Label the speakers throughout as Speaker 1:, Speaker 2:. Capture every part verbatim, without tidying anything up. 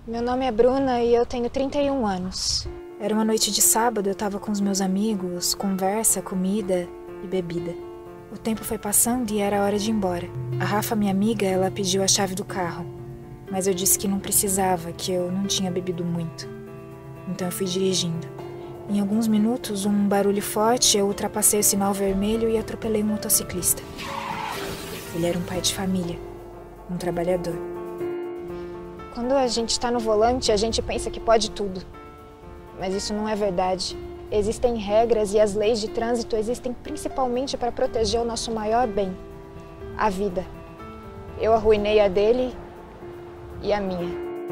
Speaker 1: Meu nome é Bruna e eu tenho trinta e um anos. Era uma noite de sábado, eu tava com os meus amigos, conversa, comida e bebida. O tempo foi passando e era hora de ir embora. A Rafa, minha amiga, ela pediu a chave do carro, mas eu disse que não precisava, que eu não tinha bebido muito. Então eu fui dirigindo. Em alguns minutos, um barulho forte, eu ultrapassei o sinal vermelho e atropelei um motociclista. Ele era um pai de família, um trabalhador. Quando a gente está no volante, a gente pensa que pode tudo. Mas isso não é verdade. Existem regras e as leis de trânsito existem principalmente para proteger o nosso maior bem, a vida. Eu arruinei a dele e a minha.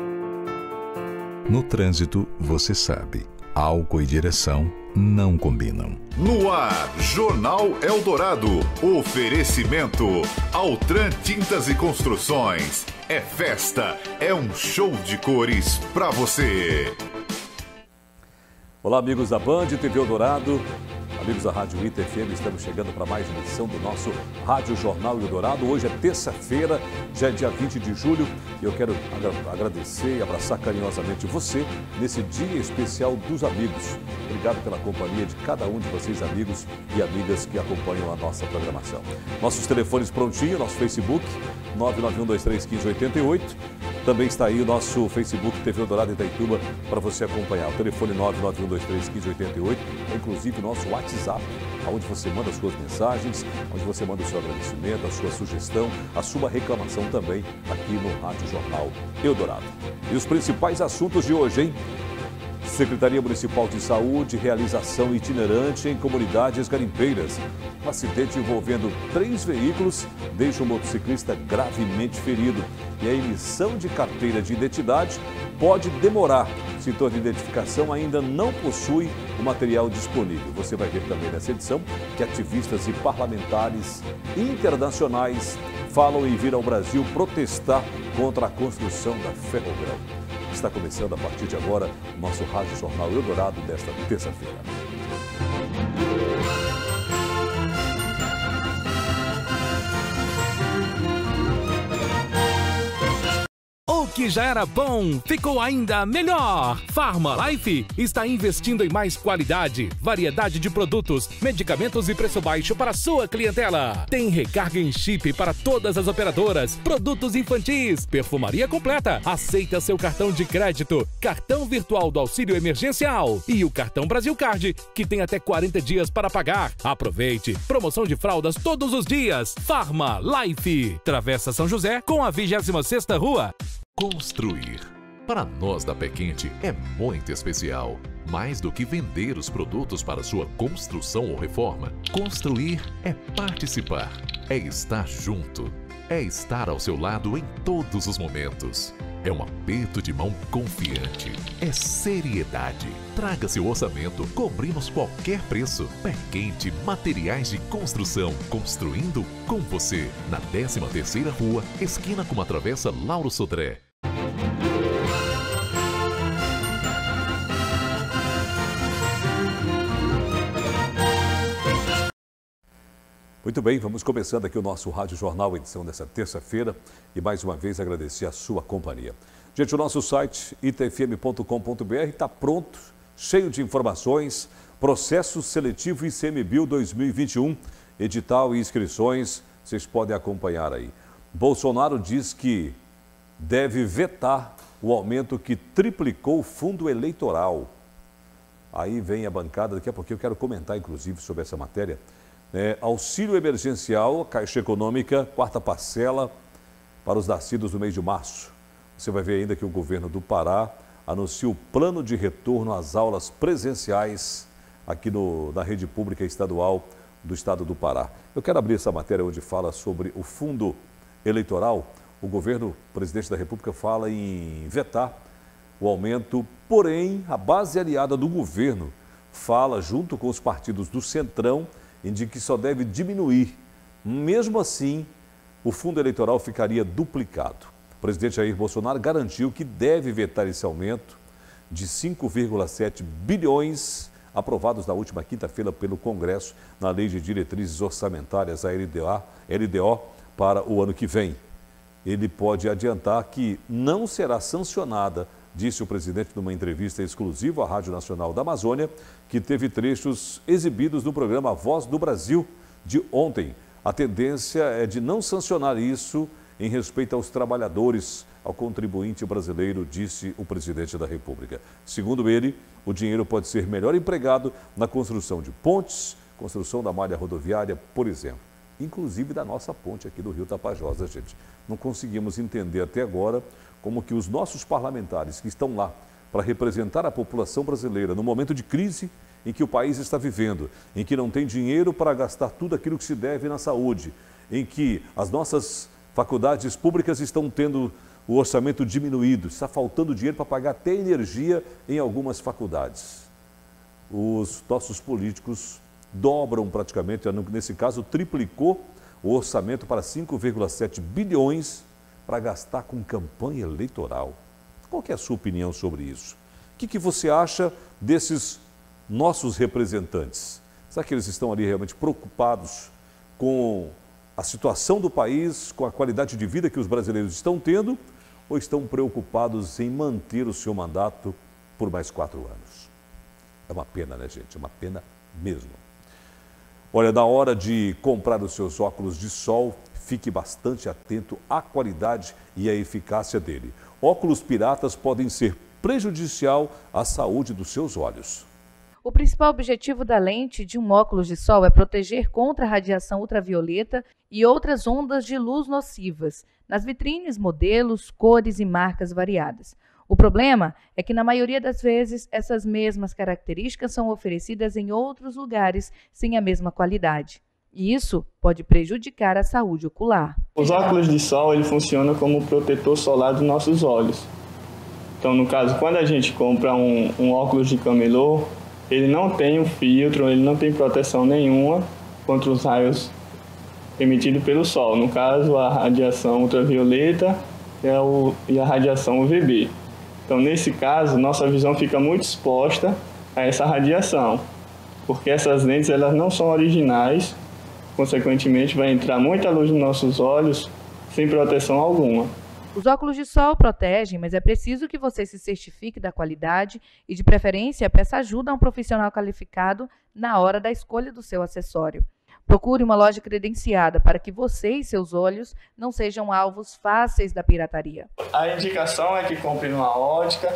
Speaker 2: No trânsito, você sabe, álcool e direção não combinam.
Speaker 3: No ar, Jornal Eldorado. Oferecimento Altran Tintas e Construções. É festa, é um show de cores pra você.
Speaker 4: Olá, amigos da Band, T V Eldorado, amigos da Rádio Ita F M, estamos chegando para mais uma edição do nosso Rádio Jornal Eldorado. Hoje é terça-feira, já é dia vinte de julho, e eu quero agradecer e abraçar carinhosamente você nesse dia especial dos amigos. Obrigado pela companhia de cada um de vocês, amigos e amigas que acompanham a nossa programação. Nossos telefones prontinhos, nosso Facebook, nove nove um dois três um cinco oito oito. Também está aí o nosso Facebook T V Eldorado Itaituba para você acompanhar. O telefone nove nove um dois três um cinco oito oito é inclusive o nosso WhatsApp, onde você manda as suas mensagens, onde você manda o seu agradecimento, a sua sugestão, a sua reclamação também aqui no Rádio Jornal Eldorado. E os principais assuntos de hoje, hein? Secretaria Municipal de Saúde, realização itinerante em comunidades garimpeiras. Um acidente envolvendo três veículos deixa o motociclista gravemente ferido. E a emissão de carteira de identidade pode demorar. O setor de identificação ainda não possui o material disponível. Você vai ver também nessa edição que ativistas e parlamentares internacionais falam em vir ao Brasil protestar contra a construção da Ferrogrão. Está começando a partir de agora o nosso Rádio Jornal Eldorado desta terça-feira.
Speaker 5: O que já era bom, ficou ainda melhor. Farmalife está investindo em mais qualidade, variedade de produtos, medicamentos e preço baixo para sua clientela. Tem recarga em chip para todas as operadoras, produtos infantis, perfumaria completa, aceita seu cartão de crédito, cartão virtual do auxílio emergencial e o cartão Brasil Card, que tem até quarenta dias para pagar. Aproveite, promoção de fraldas todos os dias. Farmalife, Travessa São José com a vigésima sexta Rua.
Speaker 6: Construir. Para nós da Pé Quente é muito especial. Mais do que vender os produtos para sua construção ou reforma, construir é participar, é estar junto, é estar ao seu lado em todos os momentos. É um aperto de mão confiante, é seriedade. Traga seu orçamento, cobrimos qualquer preço. Pé Quente Materiais de Construção, construindo com você. Na décima terceira Rua, esquina com a Travessa Lauro Sodré.
Speaker 4: Muito bem, vamos começando aqui o nosso Rádio Jornal, edição dessa terça-feira, e mais uma vez agradecer a sua companhia. Gente, o nosso site ita f m ponto com ponto b r está pronto, cheio de informações, processo seletivo I C M B I L dois mil e vinte e um, edital e inscrições, vocês podem acompanhar aí. Bolsonaro diz que deve vetar o aumento que triplicou o fundo eleitoral. Aí vem a bancada, daqui a pouquinho eu quero comentar inclusive sobre essa matéria. É, auxílio emergencial, Caixa Econômica, quarta parcela para os nascidos no mês de março. Você vai ver ainda que o governo do Pará anuncia o plano de retorno às aulas presenciais aqui no, na rede pública estadual do estado do Pará. Eu quero abrir essa matéria onde fala sobre o fundo eleitoral. O governo, o presidente da República, fala em vetar o aumento, porém a base aliada do governo fala, junto com os partidos do Centrão, indica que só deve diminuir. Mesmo assim, o fundo eleitoral ficaria duplicado. O presidente Jair Bolsonaro garantiu que deve vetar esse aumento de cinco vírgula sete bilhões aprovados na última quinta-feira pelo Congresso na Lei de Diretrizes Orçamentárias, a L D A, L D O, para o ano que vem. Ele pode adiantar que não será sancionada disse o presidente numa entrevista exclusiva à Rádio Nacional da Amazônia, que teve trechos exibidos no programa Voz do Brasil de ontem. A tendência é de não sancionar isso em respeito aos trabalhadores, ao contribuinte brasileiro, disse o presidente da República. Segundo ele, o dinheiro pode ser melhor empregado na construção de pontes, construção da malha rodoviária, por exemplo. Inclusive da nossa ponte aqui do Rio Tapajós, gente. Não conseguimos entender até agora como que os nossos parlamentares que estão lá para representar a população brasileira no momento de crise em que o país está vivendo, em que não tem dinheiro para gastar tudo aquilo que se deve na saúde, em que as nossas faculdades públicas estão tendo o orçamento diminuído, está faltando dinheiro para pagar até energia em algumas faculdades. Os nossos políticos dobram praticamente, nesse caso triplicou o orçamento para cinco vírgula sete bilhões para gastar com campanha eleitoral. Qual que é a sua opinião sobre isso? O que, que você acha desses nossos representantes? Será que eles estão ali realmente preocupados com a situação do país, com a qualidade de vida que os brasileiros estão tendo, ou estão preocupados em manter o seu mandato por mais quatro anos? É uma pena, né, gente? É uma pena mesmo. Olha, na hora de comprar os seus óculos de sol, fique bastante atento à qualidade e à eficácia dele. Óculos piratas podem ser prejudicial à saúde dos seus olhos.
Speaker 7: O principal objetivo da lente de um óculos de sol é proteger contra a radiação ultravioleta e outras ondas de luz nocivas, nas vitrines, modelos, cores e marcas variadas. O problema é que, na maioria das vezes, essas mesmas características são oferecidas em outros lugares sem a mesma qualidade. E isso pode prejudicar a saúde ocular.
Speaker 8: Os óculos de sol ele funcionam como protetor solar dos nossos olhos. Então, no caso, quando a gente compra um, um óculos de camelô, ele não tem um filtro, ele não tem proteção nenhuma contra os raios emitidos pelo sol. No caso, a radiação ultravioleta é o, e a radiação U V B. Então, nesse caso, nossa visão fica muito exposta a essa radiação, porque essas lentes elas não são originais, consequentemente vai entrar muita luz nos nossos olhos sem proteção alguma.
Speaker 7: Os óculos de sol protegem, mas é preciso que você se certifique da qualidade e, de preferência, peça ajuda a um profissional qualificado na hora da escolha do seu acessório. Procure uma loja credenciada para que você e seus olhos não sejam alvos fáceis da pirataria.
Speaker 8: A indicação é que compre numa ótica,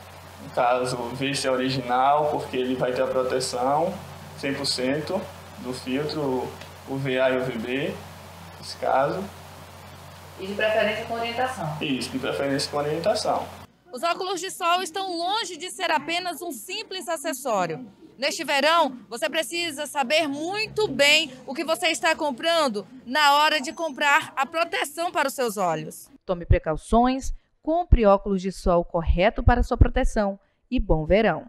Speaker 8: no caso, ver se é original, porque ele vai ter a proteção cem por cento do filtro U V A e U V B, nesse caso.
Speaker 7: E de preferência com orientação.
Speaker 8: Isso, de preferência com orientação.
Speaker 9: Os óculos de sol estão longe de ser apenas um simples acessório. Neste verão, você precisa saber muito bem o que você está comprando na hora de comprar a proteção para os seus olhos.
Speaker 7: Tome precauções, compre óculos de sol correto para sua proteção e bom verão.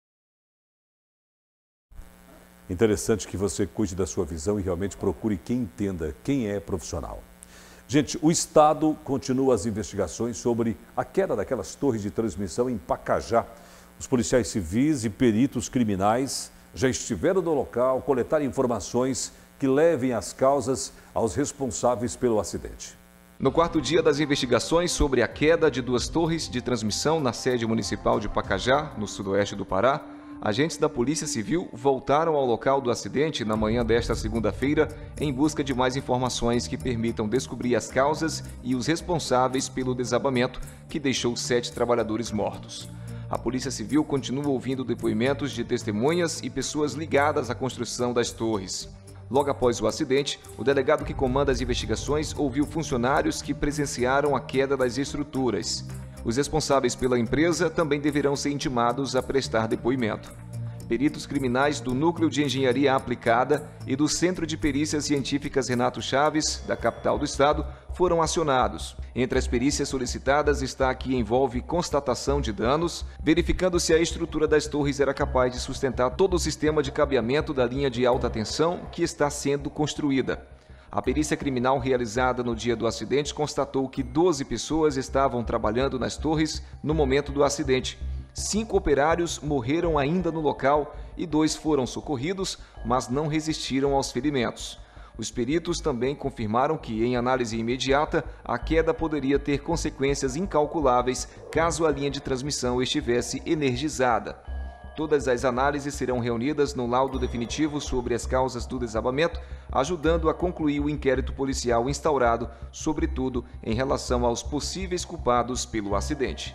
Speaker 4: Interessante que você cuide da sua visão e realmente procure quem entenda, quem é profissional. Gente, o Estado continua as investigações sobre a queda daquelas torres de transmissão em Pacajá. Os policiais civis e peritos criminais já estiveram no local coletar informações que levem as causas aos responsáveis pelo acidente.
Speaker 10: No quarto dia das investigações sobre a queda de duas torres de transmissão na sede municipal de Pacajá, no sudoeste do Pará, agentes da Polícia Civil voltaram ao local do acidente na manhã desta segunda-feira em busca de mais informações que permitam descobrir as causas e os responsáveis pelo desabamento que deixou sete trabalhadores mortos. A Polícia Civil continua ouvindo depoimentos de testemunhas e pessoas ligadas à construção das torres. Logo após o acidente, o delegado que comanda as investigações ouviu funcionários que presenciaram a queda das estruturas. Os responsáveis pela empresa também deverão ser intimados a prestar depoimento. Peritos criminais do Núcleo de Engenharia Aplicada e do Centro de Perícias Científicas Renato Chaves, da capital do estado, foram acionados. Entre as perícias solicitadas está a que envolve constatação de danos, verificando se a estrutura das torres era capaz de sustentar todo o sistema de cabeamento da linha de alta tensão que está sendo construída. A perícia criminal realizada no dia do acidente constatou que doze pessoas estavam trabalhando nas torres no momento do acidente. Cinco operários morreram ainda no local e dois foram socorridos, mas não resistiram aos ferimentos. Os peritos também confirmaram que, em análise imediata, a queda poderia ter consequências incalculáveis caso a linha de transmissão estivesse energizada. Todas as análises serão reunidas no laudo definitivo sobre as causas do desabamento, ajudando a concluir o inquérito policial instaurado, sobretudo em relação aos possíveis culpados pelo acidente.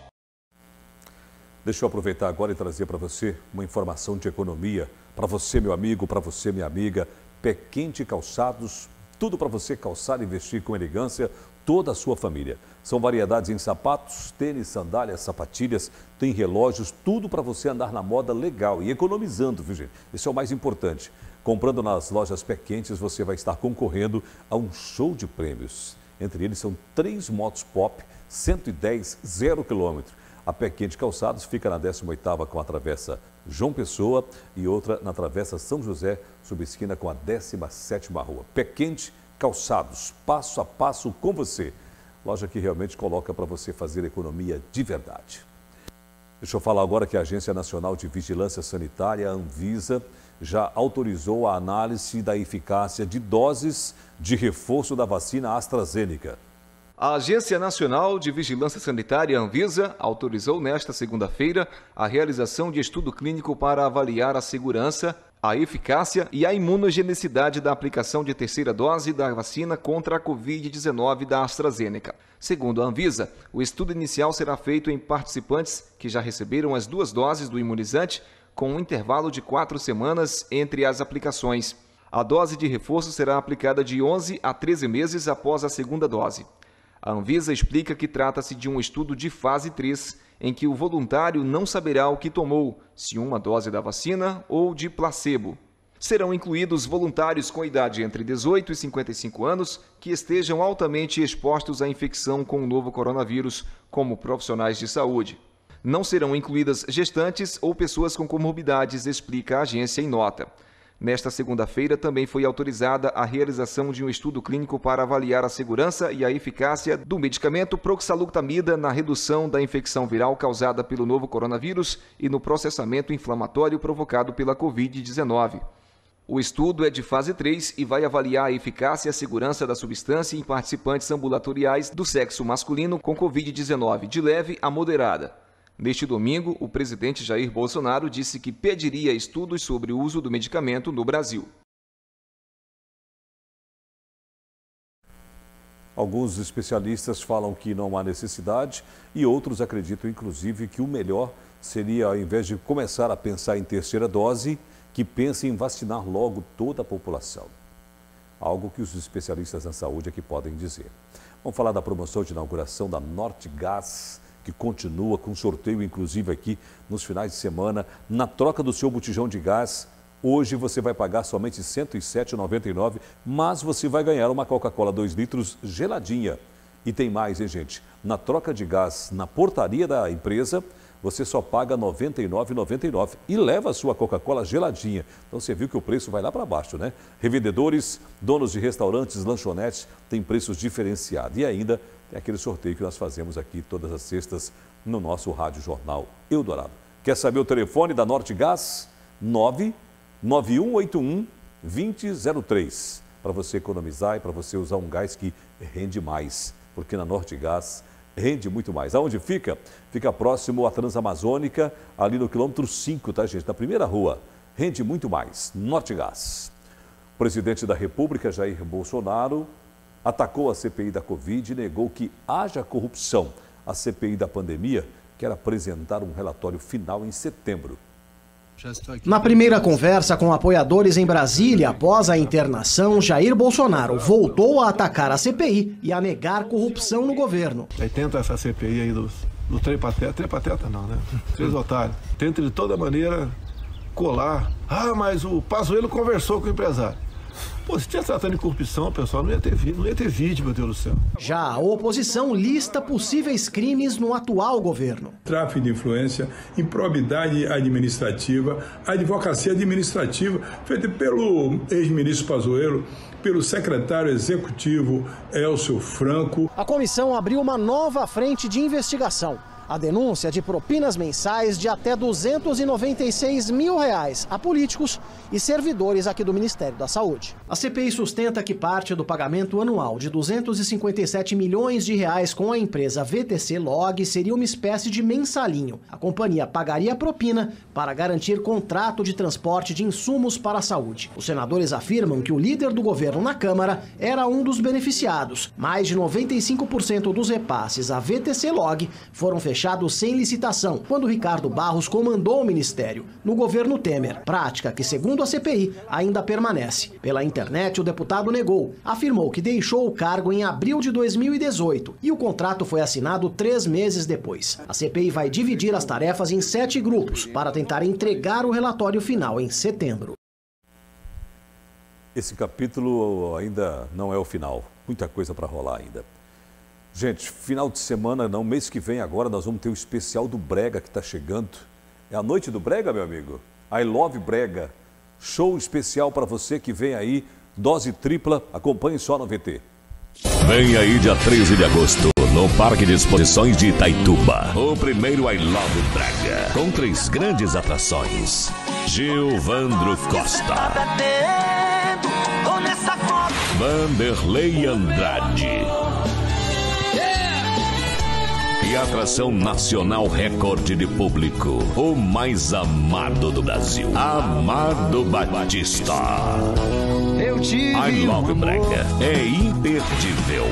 Speaker 4: Deixa eu aproveitar agora e trazer para você uma informação de economia. Para você, meu amigo, para você, minha amiga, Pé Quente Calçados, tudo para você calçar e vestir com elegância toda a sua família. São variedades em sapatos, tênis, sandálias, sapatilhas, tem relógios, tudo para você andar na moda legal e economizando, viu gente? Esse é o mais importante. Comprando nas lojas Pé Quentes, você vai estar concorrendo a um show de prêmios. Entre eles são três motos pop, cento e dez, zero quilômetro. A Pé Quente Calçados fica na décima oitava com a travessa João Pessoa e outra na travessa São José, subesquina com a décima sétima rua. Pé Quente Calçados, passo a passo com você. Loja que realmente coloca para você fazer economia de verdade. Deixa eu falar agora que a Agência Nacional de Vigilância Sanitária, a Anvisa, já autorizou a análise da eficácia de doses de reforço da vacina AstraZeneca.
Speaker 10: A Agência Nacional de Vigilância Sanitária, Anvisa, autorizou nesta segunda-feira a realização de estudo clínico para avaliar a segurança, a eficácia e a imunogenicidade da aplicação de terceira dose da vacina contra a covid dezenove da AstraZeneca. Segundo a Anvisa, o estudo inicial será feito em participantes que já receberam as duas doses do imunizante, com um intervalo de quatro semanas entre as aplicações. A dose de reforço será aplicada de onze a treze meses após a segunda dose. A Anvisa explica que trata-se de um estudo de fase três, em que o voluntário não saberá o que tomou, se uma dose da vacina ou de placebo. Serão incluídos voluntários com idade entre dezoito e cinquenta e cinco anos que estejam altamente expostos à infecção com o novo coronavírus, como profissionais de saúde. Não serão incluídas gestantes ou pessoas com comorbidades, explica a agência em nota. Nesta segunda-feira, também foi autorizada a realização de um estudo clínico para avaliar a segurança e a eficácia do medicamento proxalutamida na redução da infecção viral causada pelo novo coronavírus e no processamento inflamatório provocado pela covid dezenove. O estudo é de fase três e vai avaliar a eficácia e a segurança da substância em participantes ambulatoriais do sexo masculino com covid dezenove, de leve a moderada. Neste domingo, o presidente Jair Bolsonaro disse que pediria estudos sobre o uso do medicamento no Brasil.
Speaker 4: Alguns especialistas falam que não há necessidade e outros acreditam, inclusive, que o melhor seria, ao invés de começar a pensar em terceira dose, que pense em vacinar logo toda a população. Algo que os especialistas na saúde aqui podem dizer. Vamos falar da promoção de inauguração da Nortegás, que continua com sorteio, inclusive aqui nos finais de semana. Na troca do seu botijão de gás, hoje você vai pagar somente cento e sete reais e noventa e nove centavos, mas você vai ganhar uma Coca-Cola dois litros geladinha. E tem mais, hein, gente? Na troca de gás na portaria da empresa, você só paga noventa e nove reais e noventa e nove centavos e leva a sua Coca-Cola geladinha. Então você viu que o preço vai lá para baixo, né? Revendedores, donos de restaurantes, lanchonetes, têm preços diferenciados. E ainda tem aquele sorteio que nós fazemos aqui todas as sextas no nosso Rádio Jornal Eldorado. Quer saber o telefone da Nortegás? nove nove um oito um, dois zero zero três. Para você economizar e para você usar um gás que rende mais. Porque na Nortegás rende muito mais. Aonde fica? Fica próximo à Transamazônica, ali no quilômetro cinco, tá, gente? Na primeira rua. Rende muito mais. Nortegás. O presidente da República, Jair Bolsonaro, atacou a C P I da Covid e negou que haja corrupção. A C P I da pandemia quer apresentar um relatório final em setembro.
Speaker 11: Na primeira conversa com apoiadores em Brasília, após a internação, Jair Bolsonaro voltou a atacar a C P I e a negar corrupção no governo.
Speaker 12: Aí tenta essa C P I aí do, do trem pateta, trem pateta não, né? Três otários. Tenta de toda maneira colar. Ah, mas o Pazuello conversou com o empresário. Pô, se tivesse tratando de corrupção, pessoal, não ia ter vídeo, não ia ter vídeo, meu Deus do céu.
Speaker 11: Já a oposição lista possíveis crimes no atual governo.
Speaker 13: Tráfico de influência, improbidade administrativa, advocacia administrativa, feita pelo ex-ministro Pazuello, pelo secretário executivo Elcio Franco.
Speaker 11: A comissão abriu uma nova frente de investigação. A denúncia é de propinas mensais de até duzentos e noventa e seis mil reais a políticos e servidores aqui do Ministério da Saúde. A C P I sustenta que parte do pagamento anual de duzentos e cinquenta e sete milhões de reais com a empresa V T C Log seria uma espécie de mensalinho. A companhia pagaria a propina para garantir contrato de transporte de insumos para a saúde. Os senadores afirmam que o líder do governo na Câmara era um dos beneficiados. Mais de noventa e cinco por cento dos repasses à V T C Log foram fechados sem licitação, quando Ricardo Barros comandou o ministério, no governo Temer. Prática que, segundo a C P I, ainda permanece. Pela internet, o deputado negou. Afirmou que deixou o cargo em abril de dois mil e dezoito e o contrato foi assinado três meses depois. A C P I vai dividir as tarefas em sete grupos para tentar entregar o relatório final em setembro.
Speaker 4: Esse capítulo ainda não é o final. Muita coisa para rolar ainda. Gente, final de semana, não, mês que vem agora nós vamos ter o especial do Brega que está chegando. É a noite do Brega, meu amigo? I Love Brega. Show especial para você que vem aí, dose tripla, acompanhe só no V T.
Speaker 14: Vem aí dia treze de agosto, no Parque de Exposições de Itaituba. O primeiro I Love Brega, com três grandes atrações. Gilvandro Costa, Vanderlei Andrade e a atração nacional recorde de público, o mais amado do Brasil, Amado Batista.
Speaker 15: Eu tive
Speaker 14: I Love Brega é imperdível.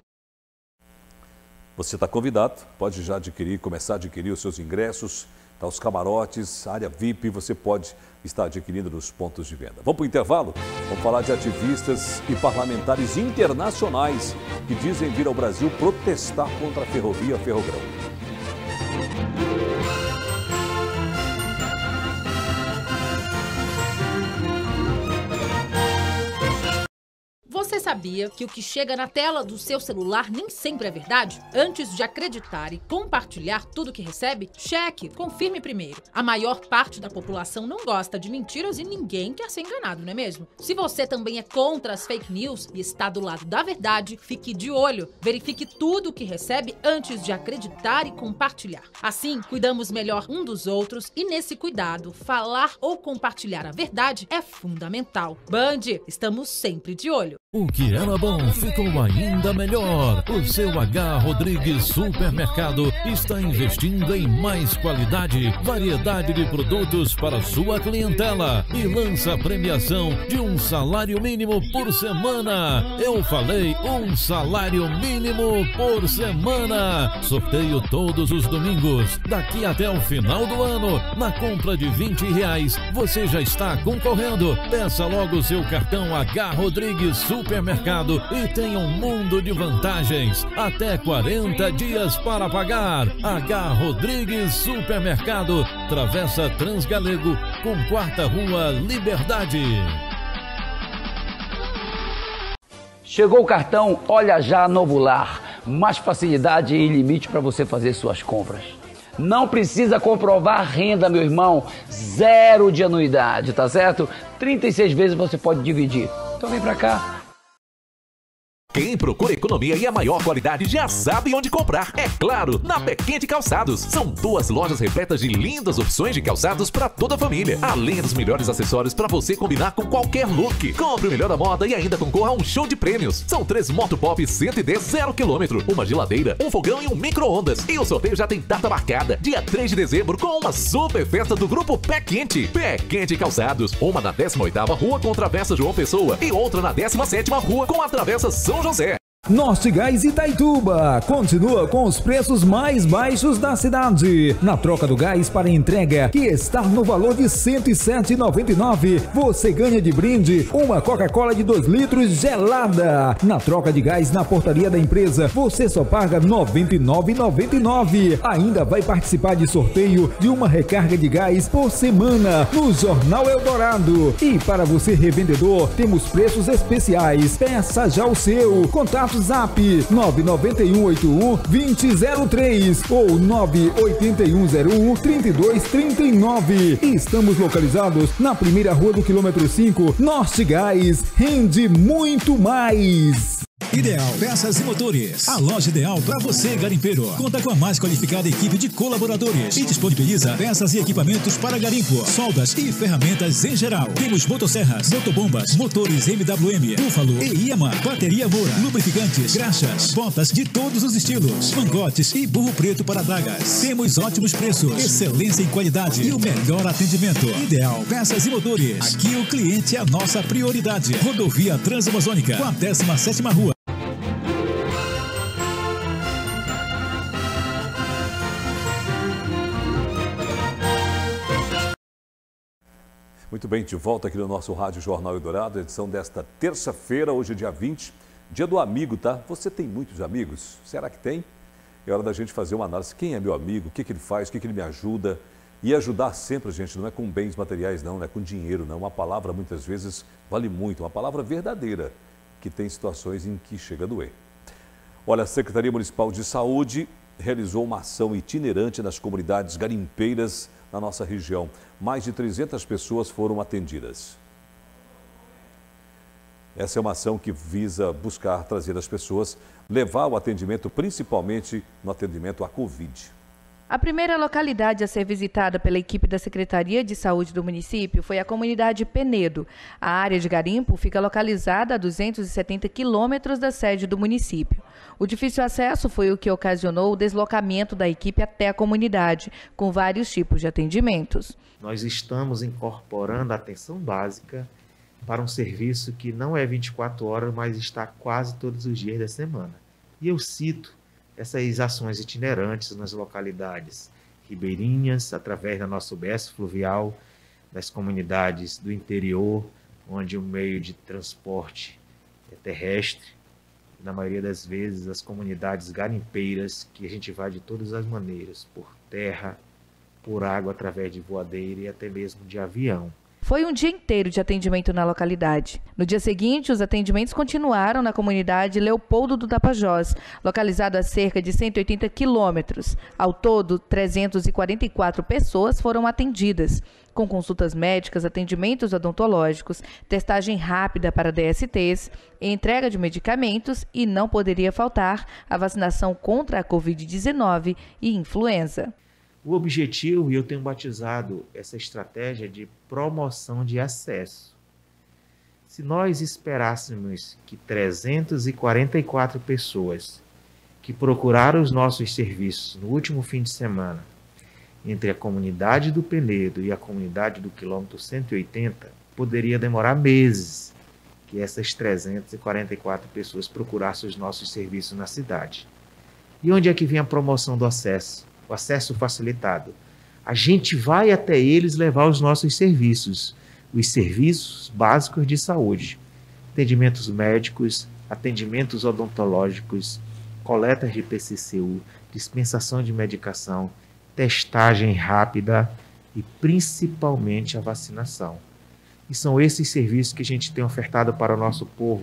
Speaker 4: Você está convidado, pode já adquirir, começar a adquirir os seus ingressos, tá, os camarotes, área V I P, você pode estar adquirindo nos pontos de venda. Vamos para o intervalo? Vamos falar de ativistas e parlamentares internacionais que dizem vir ao Brasil protestar contra a ferrovia Ferrogrão.
Speaker 16: Você sabia que o que chega na tela do seu celular nem sempre é verdade? Antes de acreditar e compartilhar tudo que recebe, cheque, confirme primeiro. A maior parte da população não gosta de mentiras e ninguém quer ser enganado, não é mesmo? Se você também é contra as fake news e está do lado da verdade, fique de olho. Verifique tudo o que recebe antes de acreditar e compartilhar. Assim, cuidamos melhor um dos outros e nesse cuidado, falar ou compartilhar a verdade é fundamental. Band, estamos sempre de olho.
Speaker 5: O que era bom ficou ainda melhor. O seu H. Rodrigues Supermercado está investindo em mais qualidade, variedade de produtos para sua clientela e lança a premiação de um salário mínimo por semana. Eu falei um salário mínimo por semana. Sorteio todos os domingos, daqui até o final do ano. Na compra de vinte reais, você já está concorrendo. Peça logo o seu cartão H. Rodrigues Supermercado. Supermercado e tem um mundo de vantagens. Até quarenta dias para pagar. H. Rodrigues Supermercado, Travessa Transgalego, com Quarta Rua Liberdade.
Speaker 17: Chegou o cartão Olha Já Novular. Mais facilidade e limite para você fazer suas compras. Não precisa comprovar renda, meu irmão. Zero de anuidade, tá certo? trinta e seis vezes você pode dividir. Então vem pra cá.
Speaker 6: Quem procura economia e a maior qualidade já sabe onde comprar. É claro, na Pé Quente Calçados. São duas lojas repletas de lindas opções de calçados para toda a família. Além dos melhores acessórios para você combinar com qualquer look. Compre o melhor da moda e ainda concorra a um show de prêmios. São três Moto Pop cento e dez zero quilômetro, uma geladeira, um fogão e um micro-ondas. E o sorteio já tem data marcada, dia três de dezembro, com uma super festa do grupo Pé Quente. Pé Quente Calçados. Uma na décima oitava Rua com a Travessa João Pessoa e outra na décima sétima Rua com a Travessa São José.
Speaker 18: Nortegás Itaituba continua com os preços mais baixos da cidade. Na troca do gás para entrega, que está no valor de cento e sete reais e noventa e nove centavos, você ganha de brinde uma Coca-Cola de dois litros gelada. Na troca de gás na portaria da empresa, você só paga noventa e nove reais e noventa e nove centavos. Ainda vai participar de sorteio de uma recarga de gás por semana no Jornal Eldorado. E para você revendedor, temos preços especiais. Peça já o seu. Contato Zap nove nove um oito um dois zero zero três ou nove oito um zero um três dois três nove. Estamos localizados na primeira rua do quilômetro cinco. Nortegás rende muito mais.
Speaker 19: Ideal Peças e Motores. A loja ideal para você, garimpeiro. Conta com a mais qualificada equipe de colaboradores e disponibiliza peças e equipamentos para garimpo, soldas e ferramentas em geral. Temos motosserras, motobombas, motores M W M, Búfalo e Yamaha, bateria Moura, lubrificantes, graxas, botas de todos os estilos, mangotes e burro preto para adagas. Temos ótimos preços, excelência em qualidade e o melhor atendimento. Ideal Peças e Motores. Aqui o cliente é a nossa prioridade. Rodovia Transamazônica, com a décima sétima Rua.
Speaker 4: Muito bem, de volta aqui no nosso Rádio Jornal Eldorado, edição desta terça-feira, hoje dia vinte, dia do amigo, tá? Você tem muitos amigos? Será que tem? É hora da gente fazer uma análise. Quem é meu amigo? O que, que ele faz? O que, que ele me ajuda? E ajudar sempre, gente, não é com bens materiais, não, não é com dinheiro, não. Uma palavra, muitas vezes, vale muito. Uma palavra verdadeira, que tem situações em que chega a doer. Olha, a Secretaria Municipal de Saúde realizou uma ação itinerante nas comunidades garimpeiras na nossa região. Mais de trezentas pessoas foram atendidas. Essa é uma ação que visa buscar trazer as pessoas, levar o atendimento, principalmente no atendimento à Covid.
Speaker 7: A primeira localidade a ser visitada pela equipe da Secretaria de Saúde do município foi a comunidade Penedo. A área de garimpo fica localizada a duzentos e setenta quilômetros da sede do município. O difícil acesso foi o que ocasionou o deslocamento da equipe até a comunidade, com vários tipos de atendimentos.
Speaker 20: Nós estamos incorporando a atenção básica para um serviço que não é vinte e quatro horas, mas está quase todos os dias da semana. E eu cito essas ações itinerantes nas localidades ribeirinhas, através da nossa U B S fluvial, das comunidades do interior, onde o meio de transporte é terrestre, na maioria das vezes as comunidades garimpeiras, que a gente vai de todas as maneiras, por terra, por água, através de voadeira e até mesmo de avião.
Speaker 7: Foi um dia inteiro de atendimento na localidade. No dia seguinte, os atendimentos continuaram na comunidade Leopoldo do Tapajós, localizado a cerca de cento e oitenta quilômetros. Ao todo, trezentas e quarenta e quatro pessoas foram atendidas, com consultas médicas, atendimentos odontológicos, testagem rápida para D S Ts, entrega de medicamentos e não poderia faltar a vacinação contra a covid dezenove e influenza.
Speaker 20: O objetivo, e eu tenho batizado essa estratégia de promoção de acesso. Se nós esperássemos que trezentas e quarenta e quatro pessoas que procuraram os nossos serviços no último fim de semana, entre a comunidade do Penedo e a comunidade do quilômetro cento e oitenta, poderia demorar meses que essas trezentas e quarenta e quatro pessoas procurassem os nossos serviços na cidade. E onde é que vem a promoção do acesso? O acesso facilitado. A gente vai até eles levar os nossos serviços, os serviços básicos de saúde, atendimentos médicos, atendimentos odontológicos, coletas de P C C U, dispensação de medicação, testagem rápida e principalmente a vacinação. E são esses serviços que a gente tem ofertado para o nosso povo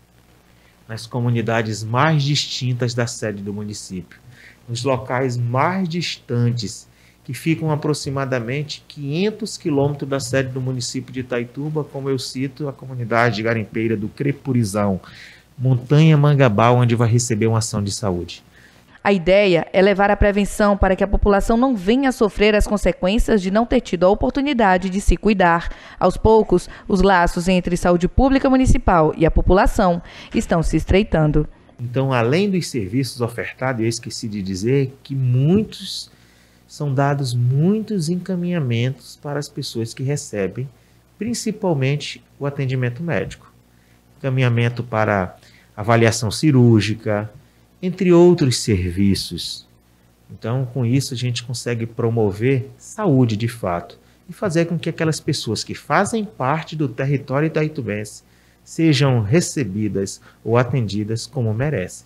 Speaker 20: nas comunidades mais distintas da sede do município, nos locais mais distantes, que ficam aproximadamente quinhentos quilômetros da sede do município de Itaituba, como eu cito, a comunidade garimpeira do Crepurizão, Montanha Mangabá, onde vai receber uma ação de saúde.
Speaker 7: A ideia é levar a prevenção para que a população não venha a sofrer as consequências de não ter tido a oportunidade de se cuidar. Aos poucos, os laços entre saúde pública municipal e a população estão se estreitando.
Speaker 20: Então, além dos serviços ofertados, eu esqueci de dizer que muitos são dados muitos encaminhamentos para as pessoas que recebem, principalmente o atendimento médico. Encaminhamento para avaliação cirúrgica, entre outros serviços. Então, com isso, a gente consegue promover saúde de fato e fazer com que aquelas pessoas que fazem parte do território itaitubense sejam recebidas ou atendidas como merecem.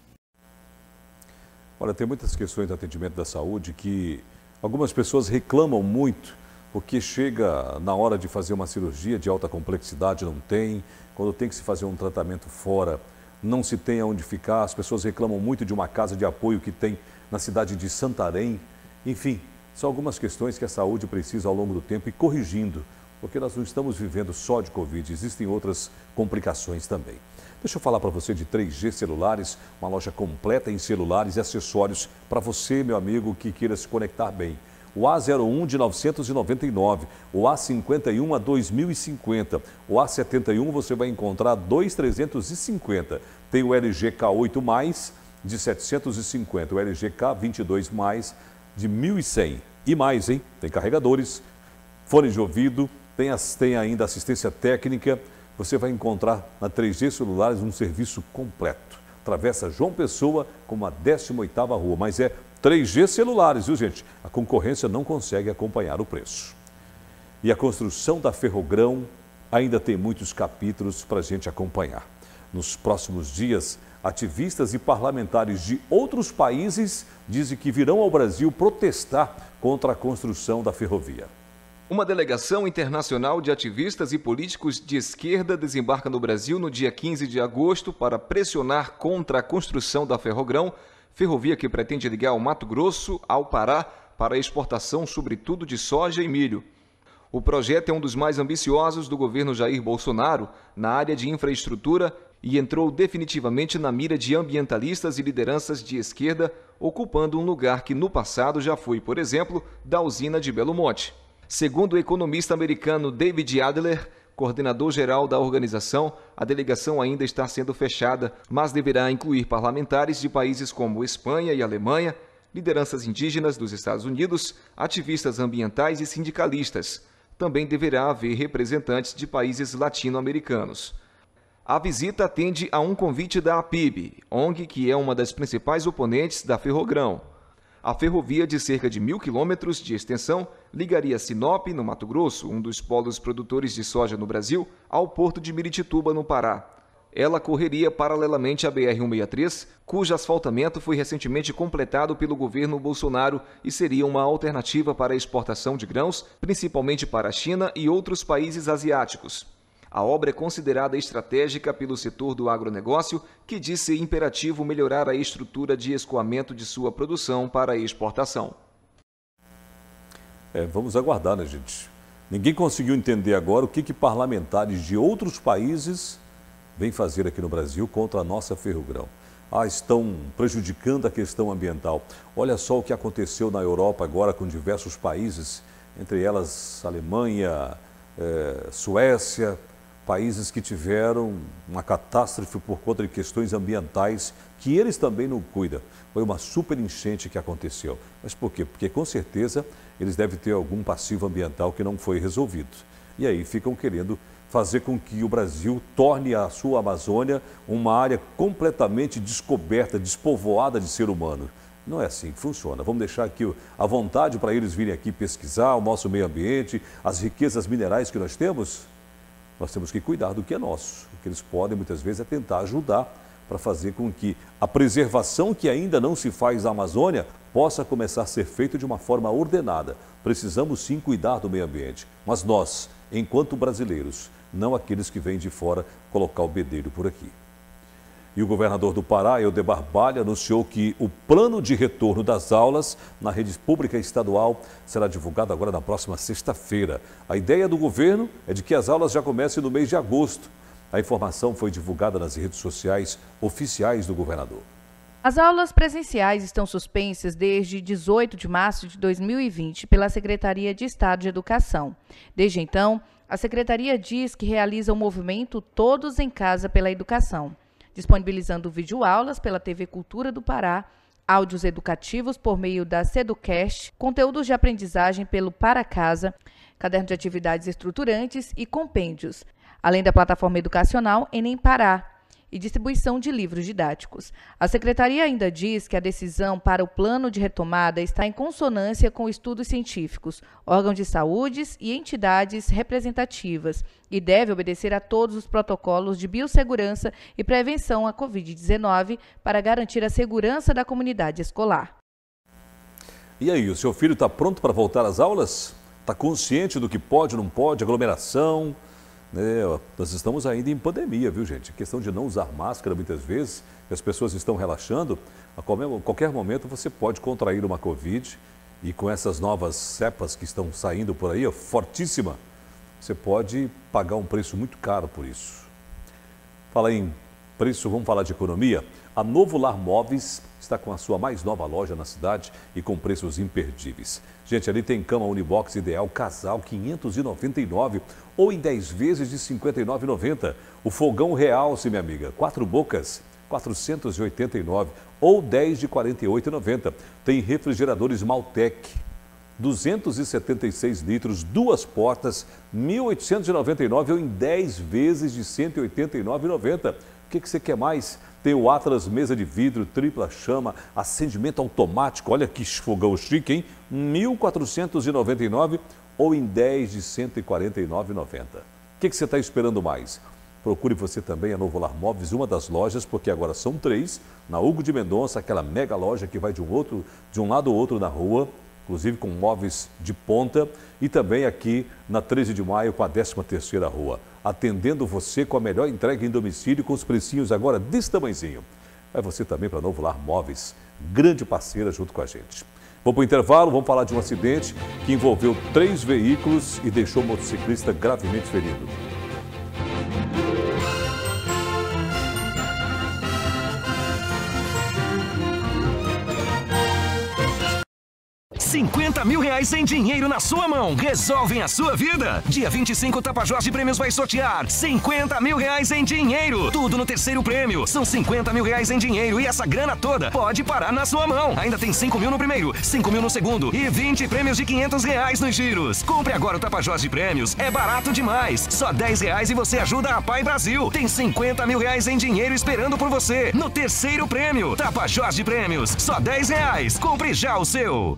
Speaker 4: Olha, tem muitas questões de atendimento da saúde que algumas pessoas reclamam muito porque chega na hora de fazer uma cirurgia de alta complexidade, não tem, quando tem que se fazer um tratamento fora, não se tem aonde ficar, as pessoas reclamam muito de uma casa de apoio que tem na cidade de Santarém. Enfim, são algumas questões que a saúde precisa ao longo do tempo ir corrigindo porque nós não estamos vivendo só de Covid, existem outras complicações também. Deixa eu falar para você de três G Celulares, uma loja completa em celulares e acessórios para você, meu amigo, que queira se conectar bem. O A zero um de novecentos e noventa e nove, o A cinquenta e um a dois mil e cinquenta, o A setenta e um você vai encontrar dois mil trezentos e cinquenta. Tem o L G K oito mais de setecentos e cinquenta, o L G K vinte e dois mais de mil e cem. E mais, hein? Tem carregadores, fones de ouvido, tem, as, tem ainda assistência técnica. Você vai encontrar na três G Celulares um serviço completo. Atravessa João Pessoa como a décima oitava rua, mas é três G Celulares, viu, gente? A concorrência não consegue acompanhar o preço. E a construção da Ferrogrão ainda tem muitos capítulos para a gente acompanhar. Nos próximos dias, ativistas e parlamentares de outros países dizem que virão ao Brasil protestar contra a construção da ferrovia.
Speaker 10: Uma delegação internacional de ativistas e políticos de esquerda desembarca no Brasil no dia quinze de agosto para pressionar contra a construção da Ferrogrão, ferrovia que pretende ligar o Mato Grosso ao Pará para a exportação, sobretudo de soja e milho. O projeto é um dos mais ambiciosos do governo Jair Bolsonaro na área de infraestrutura e entrou definitivamente na mira de ambientalistas e lideranças de esquerda, ocupando um lugar que no passado já foi, por exemplo, da usina de Belo Monte. Segundo o economista americano David Adler, coordenador-geral da organização, a delegação ainda está sendo fechada, mas deverá incluir parlamentares de países como Espanha e Alemanha, lideranças indígenas dos Estados Unidos, ativistas ambientais e sindicalistas. Também deverá haver representantes de países latino-americanos. A visita atende a um convite da A P I B, O N G que é uma das principais oponentes da Ferrogrão. A ferrovia de cerca de mil quilômetros de extensão ligaria Sinop, no Mato Grosso, um dos polos produtores de soja no Brasil, ao porto de Miritituba, no Pará. Ela correria paralelamente à B R cento e sessenta e três, cujo asfaltamento foi recentemente completado pelo governo Bolsonaro e seria uma alternativa para a exportação de grãos, principalmente para a China e outros países asiáticos. A obra é considerada estratégica pelo setor do agronegócio, que diz ser imperativo melhorar a estrutura de escoamento de sua produção para a exportação.
Speaker 4: É, vamos aguardar, né, gente? Ninguém conseguiu entender agora o que, que parlamentares de outros países vêm fazer aqui no Brasil contra a nossa Ferrogrão. Ah, estão prejudicando a questão ambiental. Olha só o que aconteceu na Europa agora com diversos países, entre elas Alemanha, é, Suécia, países que tiveram uma catástrofe por conta de questões ambientais que eles também não cuidam. Foi uma super enchente que aconteceu. Mas por quê? Porque com certeza eles devem ter algum passivo ambiental que não foi resolvido. E aí ficam querendo fazer com que o Brasil torne a sua Amazônia uma área completamente descoberta, despovoada de ser humano. Não é assim que funciona. Vamos deixar aqui a vontade para eles virem aqui pesquisar o nosso meio ambiente, as riquezas minerais que nós temos. Nós temos que cuidar do que é nosso. O que eles podem, muitas vezes, é tentar ajudar para fazer com que a preservação que ainda não se faz da Amazônia possa começar a ser feita de uma forma ordenada. Precisamos, sim, cuidar do meio ambiente. Mas nós, enquanto brasileiros, não aqueles que vêm de fora colocar o bedelho por aqui. E o governador do Pará, Helder Barbalho, anunciou que o plano de retorno das aulas na rede pública estadual será divulgado agora na próxima sexta-feira. A ideia do governo é de que as aulas já comecem no mês de agosto. A informação foi divulgada nas redes sociais oficiais do governador.
Speaker 7: As aulas presenciais estão suspensas desde dezoito de março de dois mil e vinte pela Secretaria de Estado de Educação. Desde então, a Secretaria diz que realiza o movimento Todos em Casa pela Educação, disponibilizando videoaulas pela T V Cultura do Pará, áudios educativos por meio da Seducast, conteúdos de aprendizagem pelo Para Casa, caderno de atividades estruturantes e compêndios, além da plataforma educacional Enem Pará e distribuição de livros didáticos. A Secretaria ainda diz que a decisão para o plano de retomada está em consonância com estudos científicos, órgãos de saúde e entidades representativas e deve obedecer a todos os protocolos de biossegurança e prevenção à covid dezenove para garantir a segurança da comunidade escolar.
Speaker 4: E aí, o seu filho está pronto para voltar às aulas? Está consciente do que pode, não pode, aglomeração? É, nós estamos ainda em pandemia, viu, gente? A questão de não usar máscara, muitas vezes, as pessoas estão relaxando. A qualquer momento você pode contrair uma Covid e com essas novas cepas que estão saindo por aí, ó, fortíssima, você pode pagar um preço muito caro por isso. Fala em preço, vamos falar de economia. A Novo Lar Móveis está com a sua mais nova loja na cidade e com preços imperdíveis. Gente, ali tem cama Unibox Ideal Casal quinhentos e noventa e nove reais ou em dez vezes de cinquenta e nove reais e noventa centavos. O fogão Realce, minha amiga, quatro bocas, quatrocentos e oitenta e nove reais ou dez de quarenta e oito reais e noventa centavos. Tem refrigeradores Maltec, duzentos e setenta e seis litros, duas portas, mil oitocentos e noventa e nove reais ou em dez vezes de cento e oitenta e nove reais e noventa centavos. O que, que você quer mais? Tem o Atlas mesa de vidro, tripla chama, acendimento automático. Olha que fogão chique, hein? mil quatrocentos e noventa e nove reais ou em dez de cento e quarenta e nove reais e noventa centavos. O que, que você está esperando mais? Procure você também a Novo Lar Móveis, uma das lojas, porque agora são três, na Hugo de Mendonça, aquela mega loja que vai de um, outro, de um lado ao outro na rua, inclusive com móveis de ponta, e também aqui na treze de maio com a décima terceira rua, atendendo você com a melhor entrega em domicílio, com os precinhos agora desse tamanhozinho. Vai você também para Novo Lar Móveis, grande parceira junto com a gente. Vamos para o intervalo, vamos falar de um acidente que envolveu três veículos e deixou o motociclista gravemente ferido.
Speaker 21: cinquenta mil reais em dinheiro na sua mão. Resolvem a sua vida. Dia vinte e cinco, o Tapajós de Prêmios vai sortear cinquenta mil reais em dinheiro. Tudo no terceiro prêmio. São cinquenta mil reais em dinheiro e essa grana toda pode parar na sua mão. Ainda tem cinco mil no primeiro, cinco mil no segundo e vinte prêmios de quinhentos reais nos giros. Compre agora o Tapajós de Prêmios. É barato demais. Só dez reais e você ajuda a Pai Brasil. Tem cinquenta mil reais em dinheiro esperando por você. No terceiro prêmio. Tapajós de Prêmios. Só dez reais. Compre já o seu.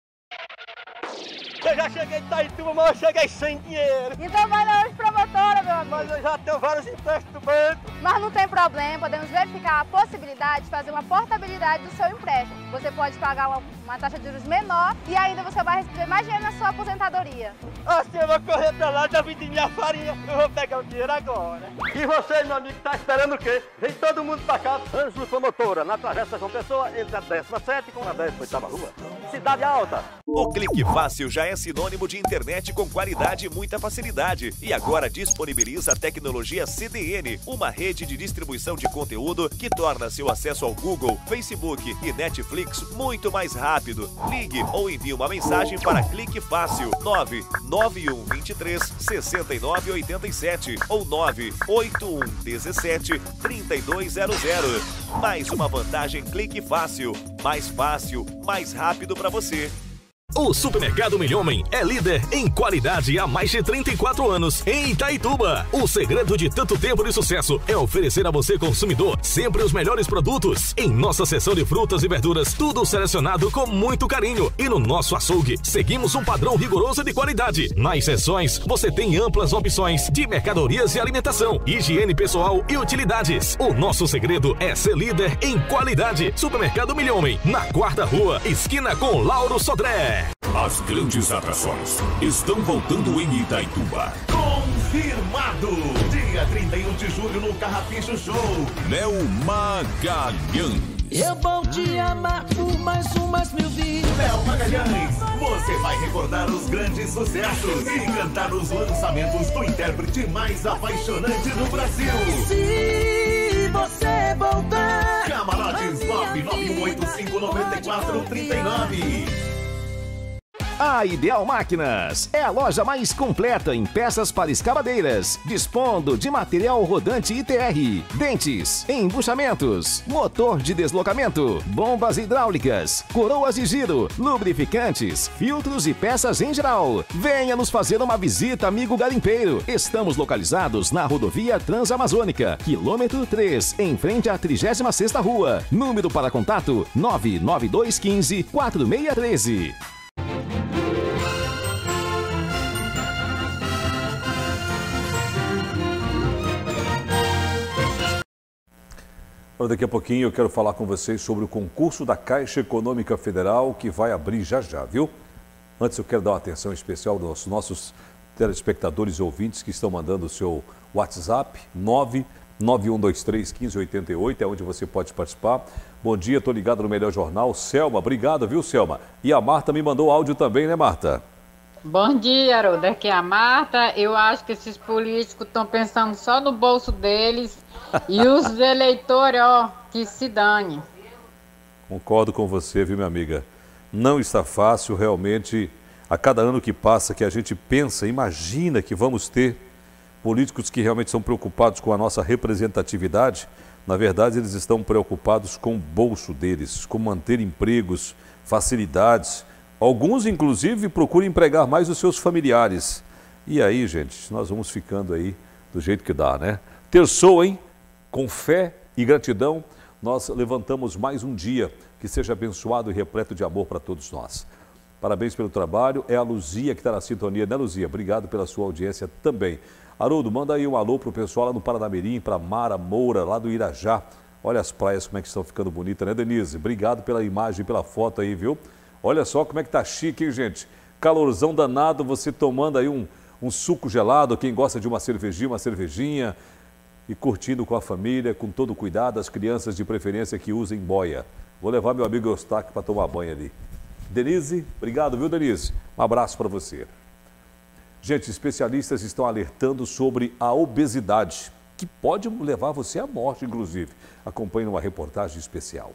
Speaker 22: Eu já cheguei de Itaituba, mas eu cheguei sem dinheiro.
Speaker 23: Então vai na hoje promotora, meu amigo.
Speaker 22: Mas eu já tenho vários empréstimos do banco.
Speaker 23: Mas não tem problema, podemos verificar a possibilidade de fazer uma portabilidade do seu empréstimo. Você pode pagar uma, uma taxa de juros menor e ainda você vai receber mais dinheiro na sua aposentadoria.
Speaker 22: Assim eu vou correr pra lá, já vendi minha farinha, eu vou pegar o dinheiro agora. E você, meu amigo, tá esperando o quê? Vem todo mundo pra cá. Ângelos Promotora, na Travessa João Pessoa, entre a décima sétima com a décima oitava rua. Cidade Alta.
Speaker 24: O Clique Fácil já é sinônimo de internet com qualidade e muita facilidade. E agora disponibiliza a tecnologia C D N, uma rede de distribuição de conteúdo que torna seu acesso ao Google, Facebook e Netflix muito mais rápido. Ligue ou envie uma mensagem para Clique Fácil nove nove um dois três seis nove oito sete ou nove oito um um sete três dois zero zero. Mais uma vantagem Clique Fácil. Mais fácil, mais rápido para você.
Speaker 25: O Supermercado Milhomem é líder em qualidade há mais de trinta e quatro anos em Itaituba. O segredo de tanto tempo de sucesso é oferecer a você, consumidor, sempre os melhores produtos. Em nossa seção de frutas e verduras, tudo selecionado com muito carinho. E no nosso açougue, seguimos um padrão rigoroso de qualidade. Nas seções, você tem amplas opções de mercadorias e alimentação, higiene pessoal e utilidades. O nosso segredo é ser líder em qualidade. Supermercado Milhomem, na quarta rua, esquina com Lauro Sodré.
Speaker 14: As grandes atrações estão voltando em Itaituba.
Speaker 26: Confirmado! Dia trinta e um de julho no Carrapicho Show.
Speaker 14: Neo Magalhães.
Speaker 27: Eu vou te amar por mais umas mil vidas.
Speaker 26: Neo Magalhães, você vai recordar os grandes sucessos e cantar os lançamentos do intérprete mais apaixonante do Brasil.
Speaker 27: Se você voltar.
Speaker 26: Camarotes nove nove um oito cinco nove quatro três nove.
Speaker 28: A Ideal Máquinas é a loja mais completa em peças para escavadeiras, dispondo de material rodante I T R, dentes, embuchamentos, motor de deslocamento, bombas hidráulicas, coroas de giro, lubrificantes, filtros e peças em geral. Venha nos fazer uma visita, amigo garimpeiro. Estamos localizados na rodovia Transamazônica, quilômetro três, em frente à trigésima sexta rua. Número para contato nove nove dois um cinco quatro seis um três.
Speaker 4: Daqui a pouquinho eu quero falar com vocês sobre o concurso da Caixa Econômica Federal que vai abrir já já, viu? Antes eu quero dar uma atenção especial aos nossos telespectadores e ouvintes que estão mandando o seu WhatsApp, nove nove um dois três um cinco oito oito, é onde você pode participar. Bom dia, estou ligado no Melhor Jornal. Selma, obrigado, viu, Selma? E a Marta me mandou áudio também, né, Marta?
Speaker 1: Bom dia, Haroldo. Aqui é a Marta. Eu acho que esses políticos estão pensando só no bolso deles e os eleitores, ó, que se dane.
Speaker 4: Concordo com você, viu, minha amiga? Não está fácil, realmente, a cada ano que passa, que a gente pensa, imagina que vamos ter políticos que realmente são preocupados com a nossa representatividade. Na verdade, eles estão preocupados com o bolso deles, com manter empregos, facilidades. Alguns, inclusive, procuram empregar mais os seus familiares. E aí, gente, nós vamos ficando aí do jeito que dá, né? Terçou, hein? Com fé e gratidão, nós levantamos mais um dia que seja abençoado e repleto de amor para todos nós. Parabéns pelo trabalho. É a Luzia que está na sintonia, né, Luzia? Obrigado pela sua audiência também. Haroldo, manda aí um alô para o pessoal lá no Paranamirim, para Mara Moura, lá do Irajá. Olha as praias como é que estão ficando bonitas, né, Denise? Obrigado pela imagem, pela foto aí, viu? Olha só como é que tá chique, hein, gente? Calorzão danado, você tomando aí um, um suco gelado, quem gosta de uma cervejinha, uma cervejinha, e curtindo com a família, com todo cuidado, as crianças de preferência que usem boia. Vou levar meu amigo Eustáquio para tomar banho ali. Denise, obrigado, viu, Denise? Um abraço para você. Gente, especialistas estão alertando sobre a obesidade, que pode levar você à morte, inclusive. Acompanhe uma reportagem especial.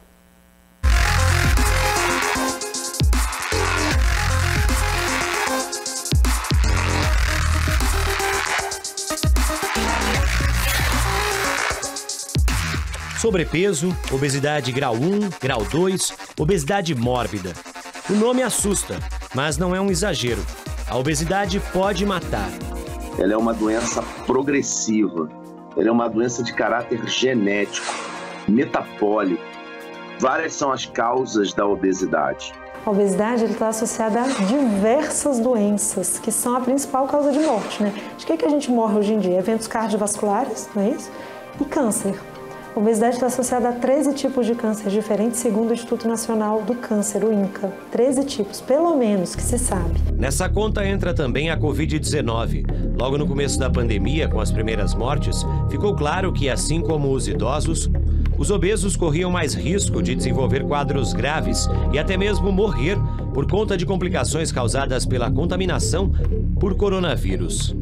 Speaker 2: Sobrepeso, obesidade grau um, grau dois, obesidade mórbida. O nome assusta, mas não é um exagero. A obesidade pode matar.
Speaker 3: Ela é uma doença progressiva. Ela é uma doença de caráter genético, metabólico. Várias são as causas da obesidade.
Speaker 8: A obesidade está associada a diversas doenças, que são a principal causa de morte, né? De que, que a gente morre hoje em dia? Eventos cardiovasculares, não é isso? E câncer. A obesidade está associada a treze tipos de câncer diferentes, segundo o Instituto Nacional do Câncer, o INCA. treze tipos, pelo menos, que se sabe.
Speaker 2: Nessa conta entra também a covid dezenove. Logo no começo da pandemia, com as primeiras mortes, ficou claro que, assim como os idosos, os obesos corriam mais risco de desenvolver quadros graves e até mesmo morrer por conta de complicações causadas pela contaminação por coronavírus.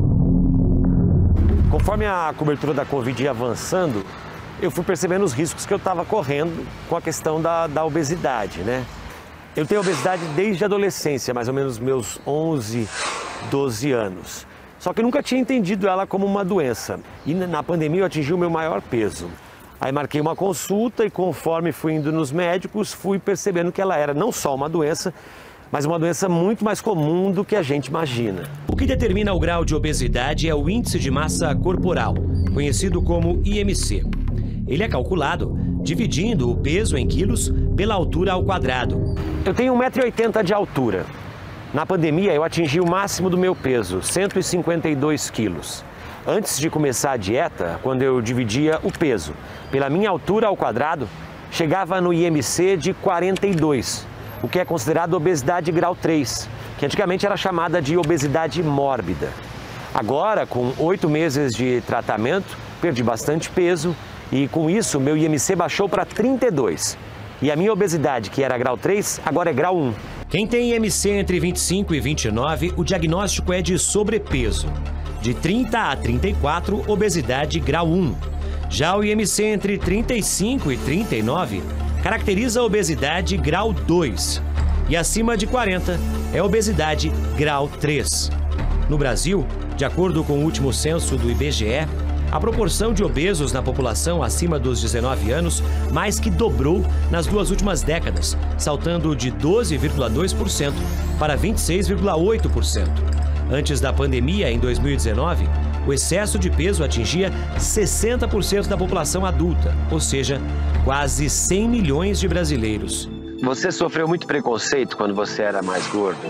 Speaker 9: Conforme a cobertura da Covid ia avançando, eu fui percebendo os riscos que eu estava correndo com a questão da, da obesidade, né? Eu tenho obesidade desde a adolescência, mais ou menos meus onze, doze anos. Só que eu nunca tinha entendido ela como uma doença. E na pandemia eu atingi o meu maior peso. Aí marquei uma consulta e conforme fui indo nos médicos, fui percebendo que ela era não só uma doença, mas uma doença muito mais comum do que a gente imagina.
Speaker 2: O que determina o grau de obesidade é o índice de massa corporal, conhecido como I M C. Ele é calculado dividindo o peso em quilos pela altura ao quadrado.
Speaker 9: Eu tenho um metro e oitenta de altura. Na pandemia eu atingi o máximo do meu peso, cento e cinquenta e dois quilos. Antes de começar a dieta, quando eu dividia o peso pela minha altura ao quadrado, chegava no I M C de quarenta e dois, o que é considerado obesidade grau três, que antigamente era chamada de obesidade mórbida. Agora, com oito meses de tratamento, perdi bastante peso e com isso meu I M C baixou para trinta e dois. E a minha obesidade, que era grau três, agora é grau um.
Speaker 2: Quem tem I M C entre vinte e cinco e vinte e nove, o diagnóstico é de sobrepeso. De trinta a trinta e quatro, obesidade grau um. Já o I M C entre trinta e cinco e trinta e nove caracteriza a obesidade grau dois. E acima de quarenta é obesidade grau três. No Brasil, de acordo com o último censo do I B G E, a proporção de obesos na população acima dos dezenove anos mais que dobrou nas duas últimas décadas, saltando de doze vírgula dois por cento para vinte e seis vírgula oito por cento. Antes da pandemia, em dois mil e dezenove, o excesso de peso atingia sessenta por cento da população adulta, ou seja, quase cem milhões de brasileiros.
Speaker 11: Você sofreu muito preconceito quando você era mais gordo?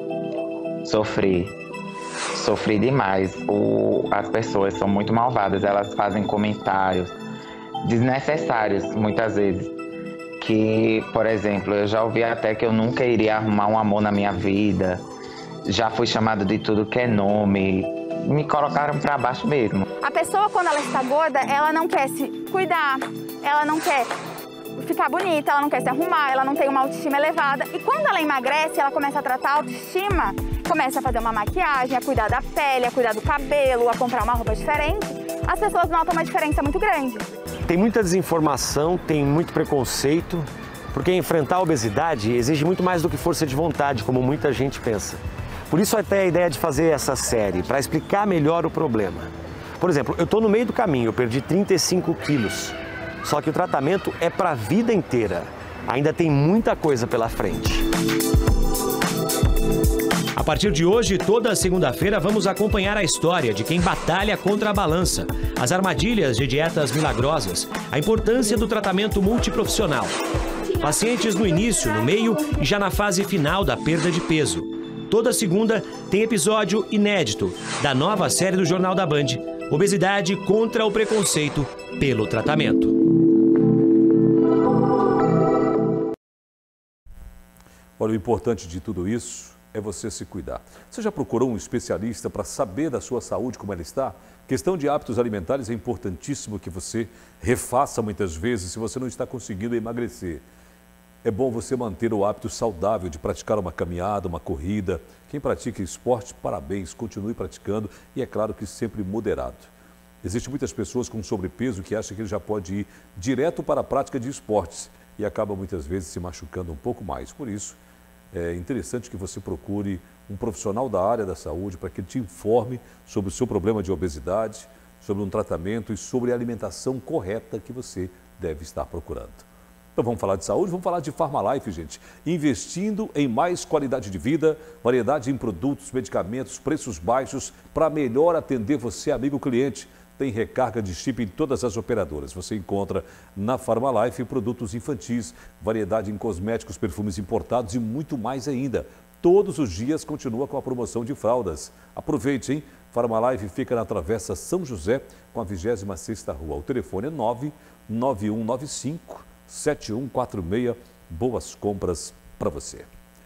Speaker 12: Sofri. Sofri demais. O, as pessoas são muito malvadas, elas fazem comentários desnecessários, muitas vezes. Que, por exemplo, eu já ouvi até que eu nunca iria arrumar um amor na minha vida. Já fui chamado de tudo que é nome. Me colocaram para baixo mesmo.
Speaker 23: A pessoa, quando ela está gorda, ela não quer se cuidar, ela não quer ficar bonita, ela não quer se arrumar, ela não tem uma autoestima elevada. E quando ela emagrece, ela começa a tratar a autoestima começa a fazer uma maquiagem, a cuidar da pele, a cuidar do cabelo, a comprar uma roupa diferente, as pessoas notam uma diferença muito grande.
Speaker 9: Tem muita desinformação, tem muito preconceito, porque enfrentar a obesidade exige muito mais do que força de vontade, como muita gente pensa. Por isso até a ideia de fazer essa série, para explicar melhor o problema. Por exemplo, eu estou no meio do caminho, eu perdi trinta e cinco quilos, só que o tratamento é para a vida inteira. Ainda tem muita coisa pela frente.
Speaker 2: A partir de hoje, toda segunda-feira, vamos acompanhar a história de quem batalha contra a balança, as armadilhas de dietas milagrosas, a importância do tratamento multiprofissional. Pacientes no início, no meio e já na fase final da perda de peso. Toda segunda tem episódio inédito da nova série do Jornal da Band, Obesidade contra o Preconceito pelo Tratamento.
Speaker 4: Olha, o importante de tudo isso é você se cuidar. Você já procurou um especialista para saber da sua saúde, como ela está? Questão de hábitos alimentares é importantíssimo que você refaça muitas vezes se você não está conseguindo emagrecer. É bom você manter o hábito saudável de praticar uma caminhada, uma corrida. Quem pratica esporte, parabéns, continue praticando e é claro que sempre moderado. Existem muitas pessoas com sobrepeso que acham que ele já pode ir direto para a prática de esportes e acaba muitas vezes se machucando um pouco mais. Por isso, é interessante que você procure um profissional da área da saúde para que ele te informe sobre o seu problema de obesidade, sobre um tratamento e sobre a alimentação correta que você deve estar procurando. Então vamos falar de saúde, vamos falar de Farmalife, gente. Investindo em mais qualidade de vida, variedade em produtos, medicamentos, preços baixos para melhor atender você, amigo cliente. Tem recarga de chip em todas as operadoras. Você encontra na Farmalife produtos infantis, variedade em cosméticos, perfumes importados e muito mais ainda. Todos os dias continua com a promoção de fraldas. Aproveite, hein? Farmalife fica na Travessa São José, com a vigésima sexta Rua. O telefone é nove nove um nove cinco, sete um quatro seis. Boas compras para você.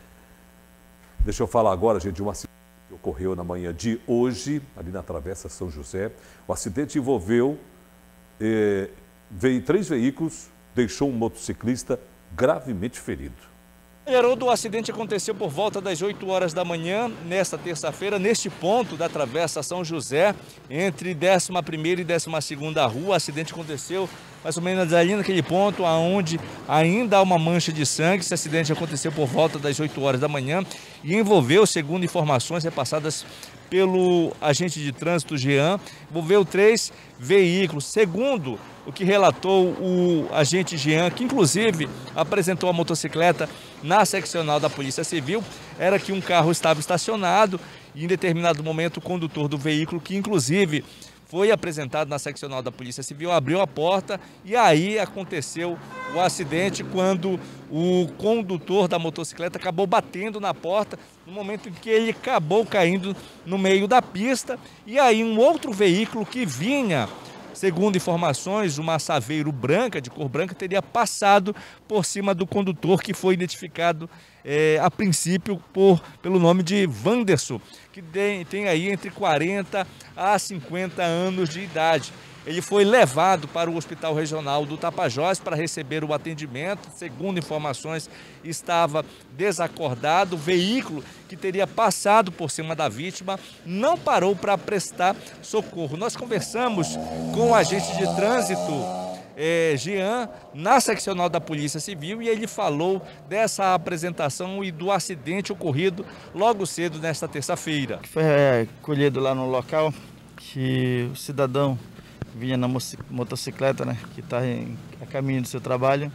Speaker 4: Deixa eu falar agora, gente, de um acidente que ocorreu na manhã de hoje, ali na Travessa São José. O acidente envolveu eh, veio três veículos, deixou um motociclista gravemente ferido.
Speaker 5: Haroldo, o acidente aconteceu por volta das oito horas da manhã, nesta terça-feira, neste ponto da Travessa São José, entre décima primeira e décima segunda Rua. O acidente aconteceu mais ou menos ali naquele ponto onde ainda há uma mancha de sangue. Esse acidente aconteceu por volta das oito horas da manhã e envolveu, segundo informações repassadas pelo agente de trânsito Jean, envolveu três veículos. Segundo o que relatou o agente Jean, que inclusive apresentou a motocicleta na seccional da Polícia Civil, era que um carro estava estacionado e em determinado momento o condutor do veículo, que inclusive foi apresentado na seccional da Polícia Civil, abriu a porta e aí aconteceu o acidente quando o condutor da motocicleta acabou batendo na porta no momento em que ele acabou caindo no meio da pista. E aí um outro veículo que vinha, segundo informações, uma Saveiro branca, de cor branca, teria passado por cima do condutor, que foi identificado é, a princípio por, pelo nome de Wanderson, que tem, tem aí entre quarenta a cinquenta anos de idade. Ele foi levado para o Hospital Regional do Tapajós para receber o atendimento. Segundo informações, estava desacordado. O veículo que teria passado por cima da vítima não parou para prestar socorro. Nós conversamos com o agente de trânsito, é, Jean, na seccional da Polícia Civil, e ele falou dessa apresentação e do acidente ocorrido logo cedo nesta terça-feira.
Speaker 6: Foi é, colhido lá no local que o cidadão vinha na motocicleta, né, que está a caminho do seu trabalho,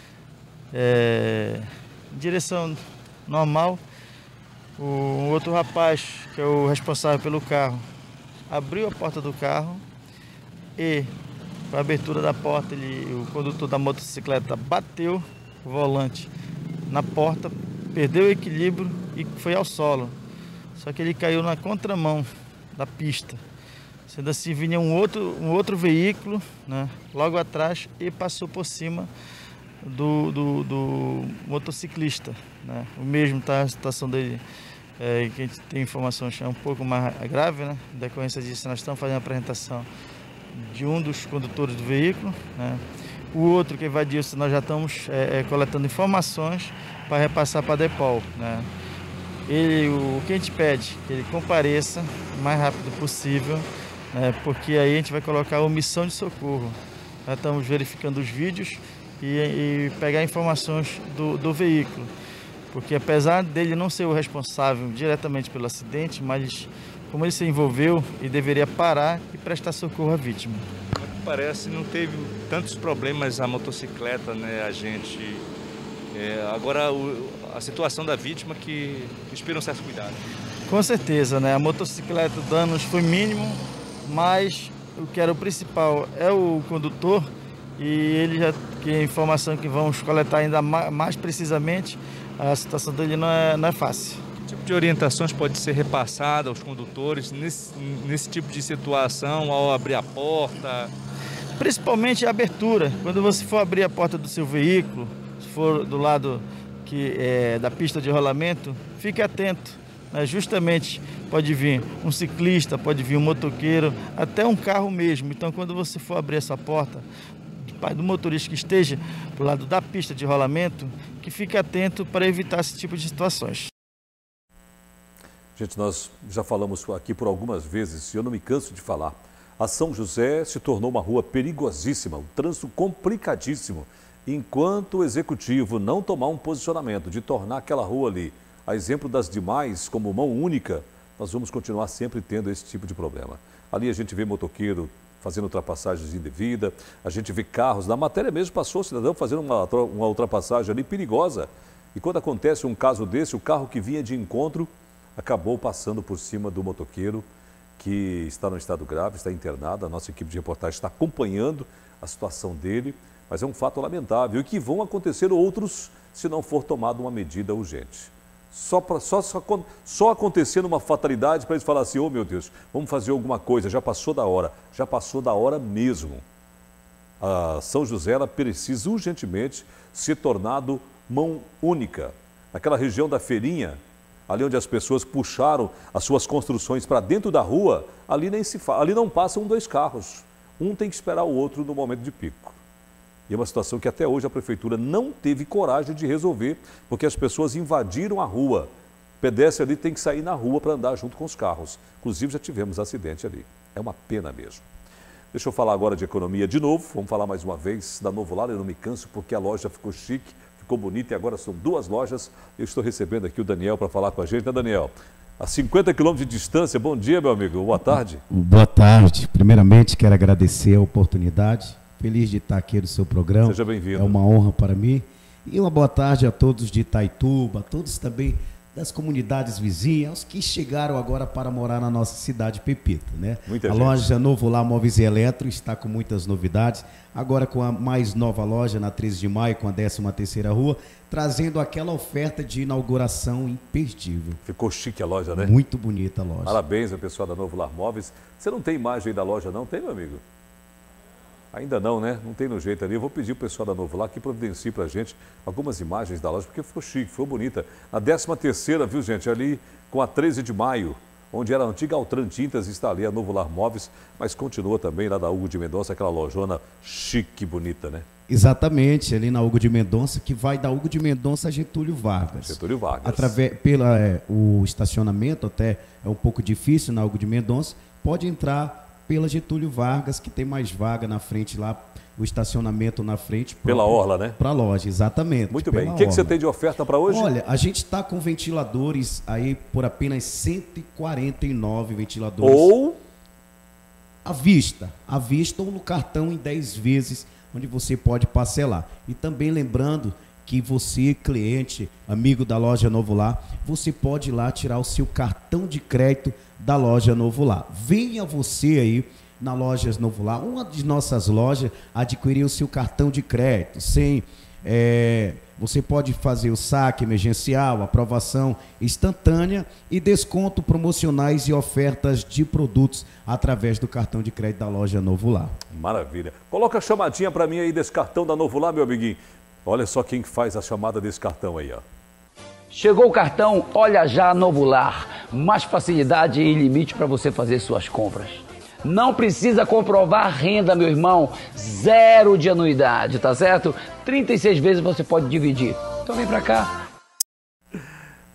Speaker 6: é, em direção normal. O outro rapaz, que é o responsável pelo carro, abriu a porta do carro e, com a abertura da porta, ele, o condutor da motocicleta bateu o volante na porta, perdeu o equilíbrio e foi ao solo. Só que ele caiu na contramão da pista. Sendo assim, vinha um outro, um outro veículo, né, logo atrás, e passou por cima do, do, do motociclista. Né. O mesmo está a situação dele, é, que a gente tem informações é um pouco mais grave, né. Em decorrência disso, nós estamos fazendo a apresentação de um dos condutores do veículo. Né. O outro que invadiu, nós já estamos é, é, coletando informações para repassar para a DEPOL. Né. ele, o que a gente pede, que ele compareça o mais rápido possível, né, porque aí a gente vai colocar a omissão de socorro. Já estamos verificando os vídeos e, e pegar informações do, do veículo, porque apesar dele não ser o responsável diretamente pelo acidente, mas como ele se envolveu e deveria parar e prestar socorro à vítima.
Speaker 5: Parece não teve tantos problemas a motocicleta, né, a gente... É, agora o, a situação da vítima que, que inspira um certo cuidado.
Speaker 6: Com certeza, né? A motocicleta, o danos foi mínimo, mas o que era o principal é o condutor e ele já, que a informação que vamos coletar ainda mais, mais precisamente, a situação dele não é, não é fácil.
Speaker 5: Que tipo de orientações pode ser repassada aos condutores nesse, nesse tipo de situação ao abrir a porta?
Speaker 6: Principalmente a abertura. Quando você for abrir a porta do seu veículo, se for do lado que é da pista de rolamento, fique atento, né? Justamente pode vir um ciclista, pode vir um motoqueiro, até um carro mesmo. Então, quando você for abrir essa porta, do motorista que esteja do lado da pista de rolamento, que fique atento para evitar esse tipo de situações.
Speaker 4: Gente, nós já falamos aqui por algumas vezes, e eu não me canso de falar. A São José se tornou uma rua perigosíssima, um trânsito complicadíssimo. Enquanto o executivo não tomar um posicionamento de tornar aquela rua ali, a exemplo das demais, como mão única, nós vamos continuar sempre tendo esse tipo de problema. Ali a gente vê motoqueiro fazendo ultrapassagens indevidas, a gente vê carros, na matéria mesmo passou o cidadão fazendo uma, uma ultrapassagem ali perigosa. E quando acontece um caso desse, o carro que vinha de encontro acabou passando por cima do motoqueiro, que está no estado grave, está internado. A nossa equipe de reportagem está acompanhando a situação dele, mas é um fato lamentável e que vão acontecer outros se não for tomada uma medida urgente. Só, pra, só, só, só acontecendo uma fatalidade para eles falarem assim, oh meu Deus, vamos fazer alguma coisa, já passou da hora, já passou da hora mesmo. A São José ela precisa urgentemente ser tornado mão única. Naquela região da feirinha, ali onde as pessoas puxaram as suas construções para dentro da rua, ali, nem se fa... ali não passam dois carros. Um tem que esperar o outro no momento de pico. E é uma situação que até hoje a prefeitura não teve coragem de resolver, porque as pessoas invadiram a rua. O pedestre ali tem que sair na rua para andar junto com os carros. Inclusive já tivemos acidente ali. É uma pena mesmo. Deixa eu falar agora de economia de novo. Vamos falar mais uma vez da Novo Lar. Eu não me canso porque a loja ficou chique, ficou bonita e agora são duas lojas. Eu estou recebendo aqui o Daniel para falar com a gente, né, Daniel? A cinquenta quilômetros de distância. Bom dia, meu amigo. Boa tarde.
Speaker 10: Boa tarde. Primeiramente, quero agradecer a oportunidade. Feliz de estar aqui no seu programa.
Speaker 4: Seja bem-vindo.
Speaker 10: É uma honra para mim. E uma boa tarde a todos de Itaituba, a todos também das comunidades vizinhas, aos que chegaram agora para morar na nossa cidade Pepita, né?
Speaker 4: Muita
Speaker 10: a
Speaker 4: gente.
Speaker 10: loja Novo Lar Móveis e Eletro está com muitas novidades. Agora com a mais nova loja na treze de maio, com a décima terceira rua, trazendo aquela oferta de inauguração imperdível.
Speaker 4: Ficou chique a loja, né?
Speaker 10: Muito bonita a loja.
Speaker 4: Parabéns ao pessoal da Novo Lar Móveis. Você não tem imagem aí da loja não? Tem, meu amigo? Ainda não, né? Não tem no jeito ali. Eu vou pedir o pessoal da Novo Lar que providencie pra gente algumas imagens da loja, porque ficou chique, ficou bonita. A décima terceira, viu, gente? Ali com a treze de maio, onde era a antiga Altran Tintas, está ali a Novo Lar Móveis, mas continua também lá da Hugo de Mendonça, aquela lojona chique e bonita, né?
Speaker 10: Exatamente, ali na Hugo de Mendonça, que vai da Hugo de Mendonça a Getúlio Vargas.
Speaker 4: Getúlio Vargas.
Speaker 10: Através, pela, é, o estacionamento até é um pouco difícil na Hugo de Mendonça, pode entrar pela Getúlio Vargas, que tem mais vaga na frente lá, o estacionamento na frente.
Speaker 4: Pela orla, né?
Speaker 10: Para a loja, exatamente.
Speaker 4: Muito bem. O que, que você tem de oferta para hoje?
Speaker 10: Olha, a gente está com ventiladores aí por apenas cento e quarenta e nove ventiladores.
Speaker 4: Ou?
Speaker 10: À vista. À vista ou no cartão em dez vezes, onde você pode parcelar. E também lembrando que você, cliente, amigo da loja Novo Lar, você pode ir lá tirar o seu cartão de crédito da loja Novo Lar. Venha você aí na loja Novo Lar, uma de nossas lojas, adquirir o seu cartão de crédito. Sem, é, você pode fazer o saque emergencial, aprovação instantânea e desconto promocionais e ofertas de produtos através do cartão de crédito da loja Novo Lar.
Speaker 4: Maravilha. Coloca a chamadinha para mim aí desse cartão da Novo Lar, meu amiguinho. Olha só quem faz a chamada desse cartão aí, ó.
Speaker 13: Chegou o cartão Olha Já Novo Lar. Mais facilidade e limite para você fazer suas compras. Não precisa comprovar renda, meu irmão. Zero de anuidade, tá certo? trinta e seis vezes você pode dividir. Então vem pra cá.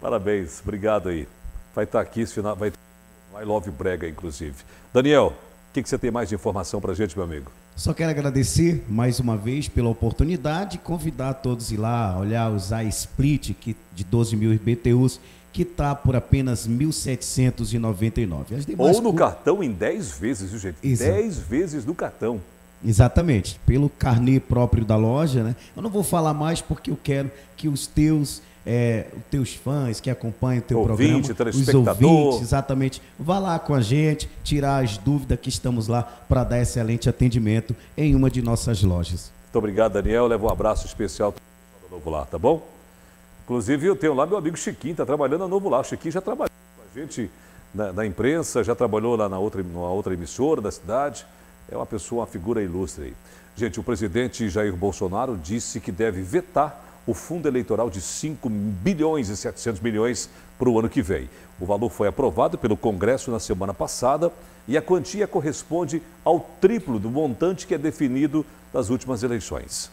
Speaker 4: Parabéns, obrigado aí. Vai estar aqui, esse final, vai I Love Brega, inclusive. Daniel, o que, que você tem mais de informação para a gente, meu amigo?
Speaker 10: Só quero agradecer mais uma vez pela oportunidade e convidar todos a ir lá olhar, usar Split que, de doze mil B T Us, que está por apenas mil setecentos e noventa e nove.
Speaker 4: Ou no cartão em dez vezes, viu, gente?
Speaker 10: Exato.
Speaker 4: dez vezes no cartão.
Speaker 10: Exatamente, pelo carnê próprio da loja, né? Eu não vou falar mais porque eu quero que os teus, é, os teus fãs que acompanham o teu
Speaker 4: Ouvinte,
Speaker 10: programa, os
Speaker 4: telespectador.
Speaker 10: ouvintes, exatamente, vá lá com a gente, tirar as dúvidas que estamos lá para dar excelente atendimento em uma de nossas lojas.
Speaker 4: Muito obrigado, Daniel. Leva um abraço especial para o Novo Lar, tá bom? Inclusive, eu tenho lá meu amigo Chiquinho, está trabalhando no Novo Lar. O Chiquinho já trabalhou com a gente na, na imprensa, já trabalhou lá na outra, numa outra emissora da cidade. É uma pessoa, uma figura ilustre aí. Gente, o presidente Jair Bolsonaro disse que deve vetar o fundo eleitoral de cinco bilhões e setecentos milhões para o ano que vem. O valor foi aprovado pelo Congresso na semana passada e a quantia corresponde ao triplo do montante que é definido nas últimas eleições.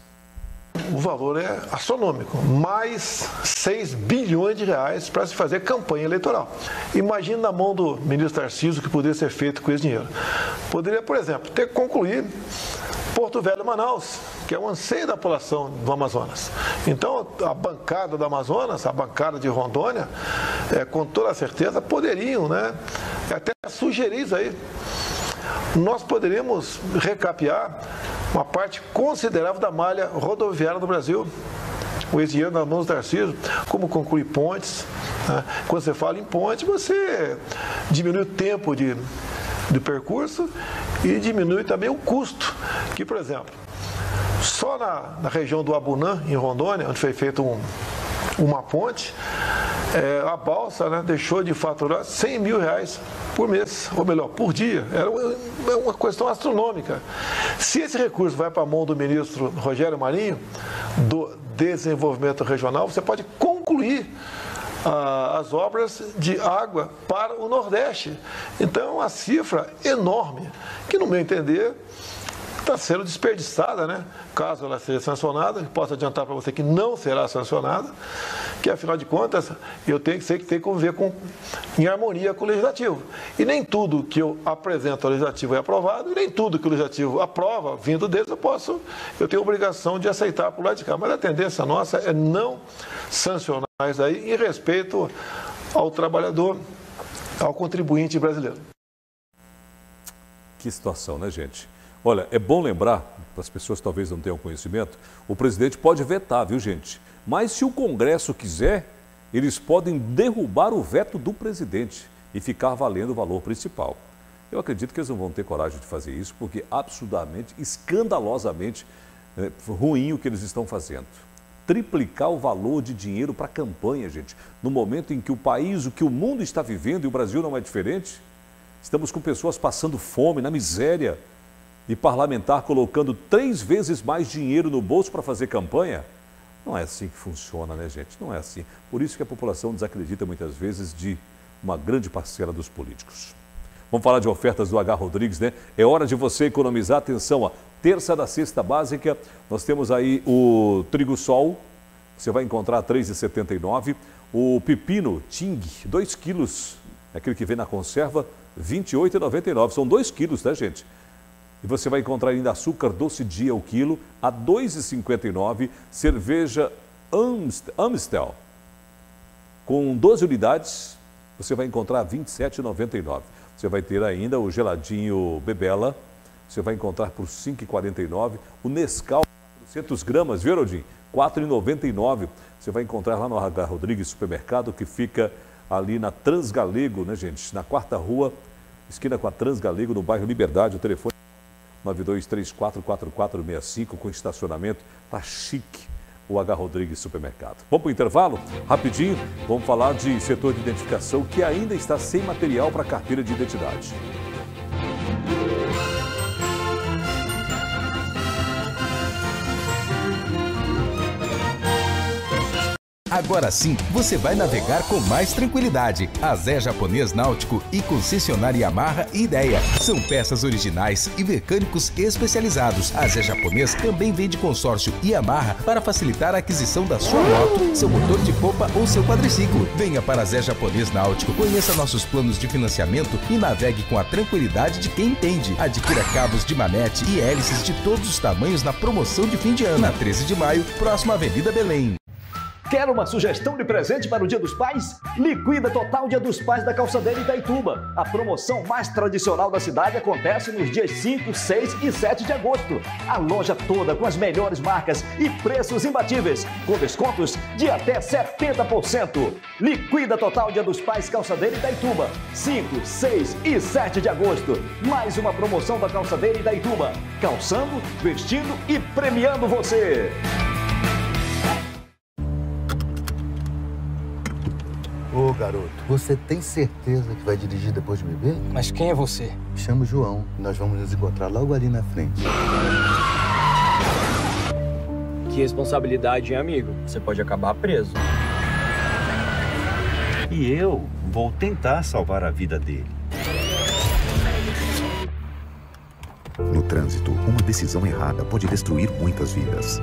Speaker 7: O valor é astronômico, mais seis bilhões de reais para se fazer campanha eleitoral. Imagine na mão do ministro Tarcísio o que poderia ser feito com esse dinheiro. Poderia, por exemplo, ter que concluir Porto Velho, Manaus, que é o anseio da população do Amazonas. Então, a bancada do Amazonas, a bancada de Rondônia, é, com toda certeza, poderiam, né, até sugerir isso aí. Nós poderíamos recapear uma parte considerável da malha rodoviária do Brasil, o ex-dinheiro nas mãos do Tarcísio, como concluir pontes. Né? Quando você fala em ponte, você diminui o tempo de, de percurso e diminui também o custo. Que, por exemplo, só na, na região do Abunã, em Rondônia, onde foi feita um, uma ponte, é, a balsa, né, deixou de faturar cem mil reais por mês, ou melhor, por dia. Era uma, uma questão astronômica. Se esse recurso vai para a mão do ministro Rogério Marinho, do Desenvolvimento Regional, você pode concluir ah, as obras de água para o Nordeste. Então, é uma cifra enorme, que, no meu entender, está sendo desperdiçada, né? Caso ela seja sancionada, posso adiantar para você que não será sancionada, que afinal de contas eu tenho que ser que tem que conviver com, em harmonia com o legislativo. E nem tudo que eu apresento ao legislativo é aprovado, e nem tudo que o legislativo aprova, vindo deles, eu posso, eu tenho a obrigação de aceitar por lá de cá. Mas a tendência nossa é não sancionar isso aí em respeito ao trabalhador, ao contribuinte brasileiro.
Speaker 4: Que situação, né, gente? Olha, é bom lembrar, para as pessoas que talvez não tenham conhecimento, o presidente pode vetar, viu, gente? Mas se o Congresso quiser, eles podem derrubar o veto do presidente e ficar valendo o valor principal. Eu acredito que eles não vão ter coragem de fazer isso, porque é absurdamente, escandalosamente é, ruim o que eles estão fazendo. Triplicar o valor de dinheiro para a campanha, gente. No momento em que o país, o que o mundo está vivendo, e o Brasil não é diferente, estamos com pessoas passando fome, na miséria, e parlamentar colocando três vezes mais dinheiro no bolso para fazer campanha. Não é assim que funciona, né, gente? Não é assim. Por isso que a população desacredita muitas vezes de uma grande parcela dos políticos. Vamos falar de ofertas do H. Rodrigues, né? É hora de você economizar. Atenção, ó. Terça da cesta básica, nós temos aí o trigo sol, você vai encontrar três reais e setenta e nove centavos. O pepino Ting, dois quilos, aquele que vem na conserva, vinte e oito reais e noventa e nove centavos. São dois quilos, tá, gente? E você vai encontrar ainda açúcar doce dia o quilo a dois reais e cinquenta e nove centavos. Cerveja Amstel com doze unidades, você vai encontrar vinte e sete reais e noventa e nove centavos. Você vai ter ainda o geladinho Bebela, você vai encontrar por cinco reais e quarenta e nove centavos. O Nescau, quatrocentas gramas, viu, Rodinho? quatro reais e noventa e nove centavos. Você vai encontrar lá no H. Rodrigues Supermercado, que fica ali na Transgalego, né, gente? Na quarta rua, esquina com a Transgalego, no bairro Liberdade. O telefone nove dois três quatro quatro quatro seis cinco, com estacionamento. Tá chique o H. Rodrigues Supermercado. Vamos para o intervalo? Rapidinho, vamos falar de setor de identificação que ainda está sem material para carteira de identidade.
Speaker 15: Agora sim, você vai navegar com mais tranquilidade. A Zé Japonês Náutico e concessionária Yamaha e Ideia. São peças originais e mecânicos especializados. A Zé Japonês também vende consórcio Yamaha para facilitar a aquisição da sua moto, seu motor de popa ou seu quadriciclo. Venha para a Zé Japonês Náutico, conheça nossos planos de financiamento e navegue com a tranquilidade de quem entende. Adquira cabos de manete e hélices de todos os tamanhos na promoção de fim de ano. Na treze de maio, próxima Avenida Belém.
Speaker 16: Quer uma sugestão de presente para o Dia dos Pais? Liquida Total Dia dos Pais da Calçadeira Itaituba. A promoção mais tradicional da cidade acontece nos dias cinco, seis e sete de agosto. A loja toda com as melhores marcas e preços imbatíveis, com descontos de até setenta por cento. Liquida Total Dia dos Pais Calçadeira Itaituba. cinco, seis e sete de agosto. Mais uma promoção da Calçadeira Itaituba. Calçando, vestindo e premiando você.
Speaker 17: Ô, garoto, você tem certeza que vai dirigir depois de beber?
Speaker 18: Mas quem é você?
Speaker 17: Me chamo João e nós vamos nos encontrar logo ali na frente.
Speaker 19: Que responsabilidade, hein, amigo? Você pode acabar preso.
Speaker 20: E eu vou tentar salvar a vida dele.
Speaker 21: No trânsito, uma decisão errada pode destruir muitas vidas.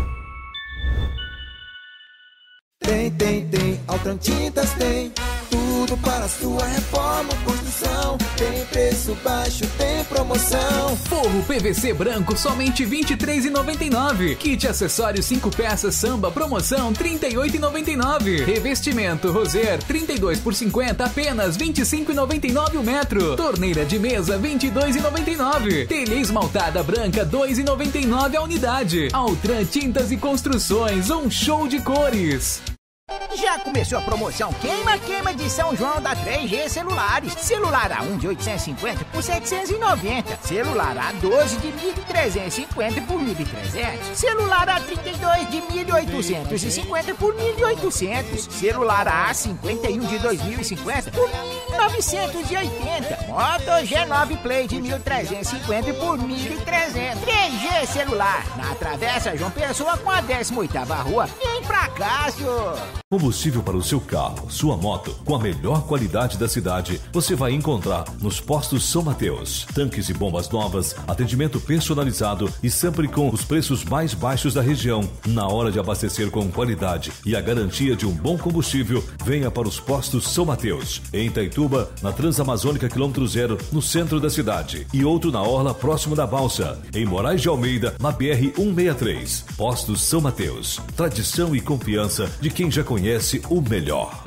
Speaker 27: Tem, tem, tem, Altran Tintas tem tudo para sua reforma ou construção. Tem preço baixo, tem promoção.
Speaker 22: Forro P V C branco somente vinte e três reais e noventa e nove centavos. Kit acessórios cinco peças samba promoção trinta e oito reais e noventa e nove centavos. Revestimento Roser trinta e dois por cinquenta apenas vinte e cinco reais e noventa e nove centavos o metro. Torneira de mesa vinte e dois reais e noventa e nove centavos. Telha esmaltada branca dois reais e noventa e nove centavos a unidade. Altran Tintas e Construções, um show de cores.
Speaker 29: Já começou a promoção Queima-Queima de São João da três G Celulares. Celular A um de oitocentos e cinquenta por setecentos e noventa. Celular A doze de mil trezentos e cinquenta por mil e trezentos. Celular A trinta e dois de mil oitocentos e cinquenta por mil e oitocentos. Celular A cinquenta e um de dois mil e cinquenta por mil novecentos e oitenta. Moto G nove Play de mil trezentos e cinquenta por mil e trezentos. três G Celular na Travessa João Pessoa com a décima oitava Rua. Vem pra cá, senhor.
Speaker 14: Combustível para o seu carro, sua moto, com a melhor qualidade da cidade, você vai encontrar nos postos São Mateus. Tanques e bombas novas, atendimento personalizado e sempre com os preços mais baixos da região. Na hora de abastecer com qualidade e a garantia de um bom combustível, venha para os postos São Mateus. Em Itaituba, na Transamazônica quilômetro zero, no centro da cidade. E outro na Orla, próximo da Balsa. Em Moraes de Almeida, na B R cento e sessenta e três. Postos São Mateus. Tradição e confiança de quem já conhece o melhor.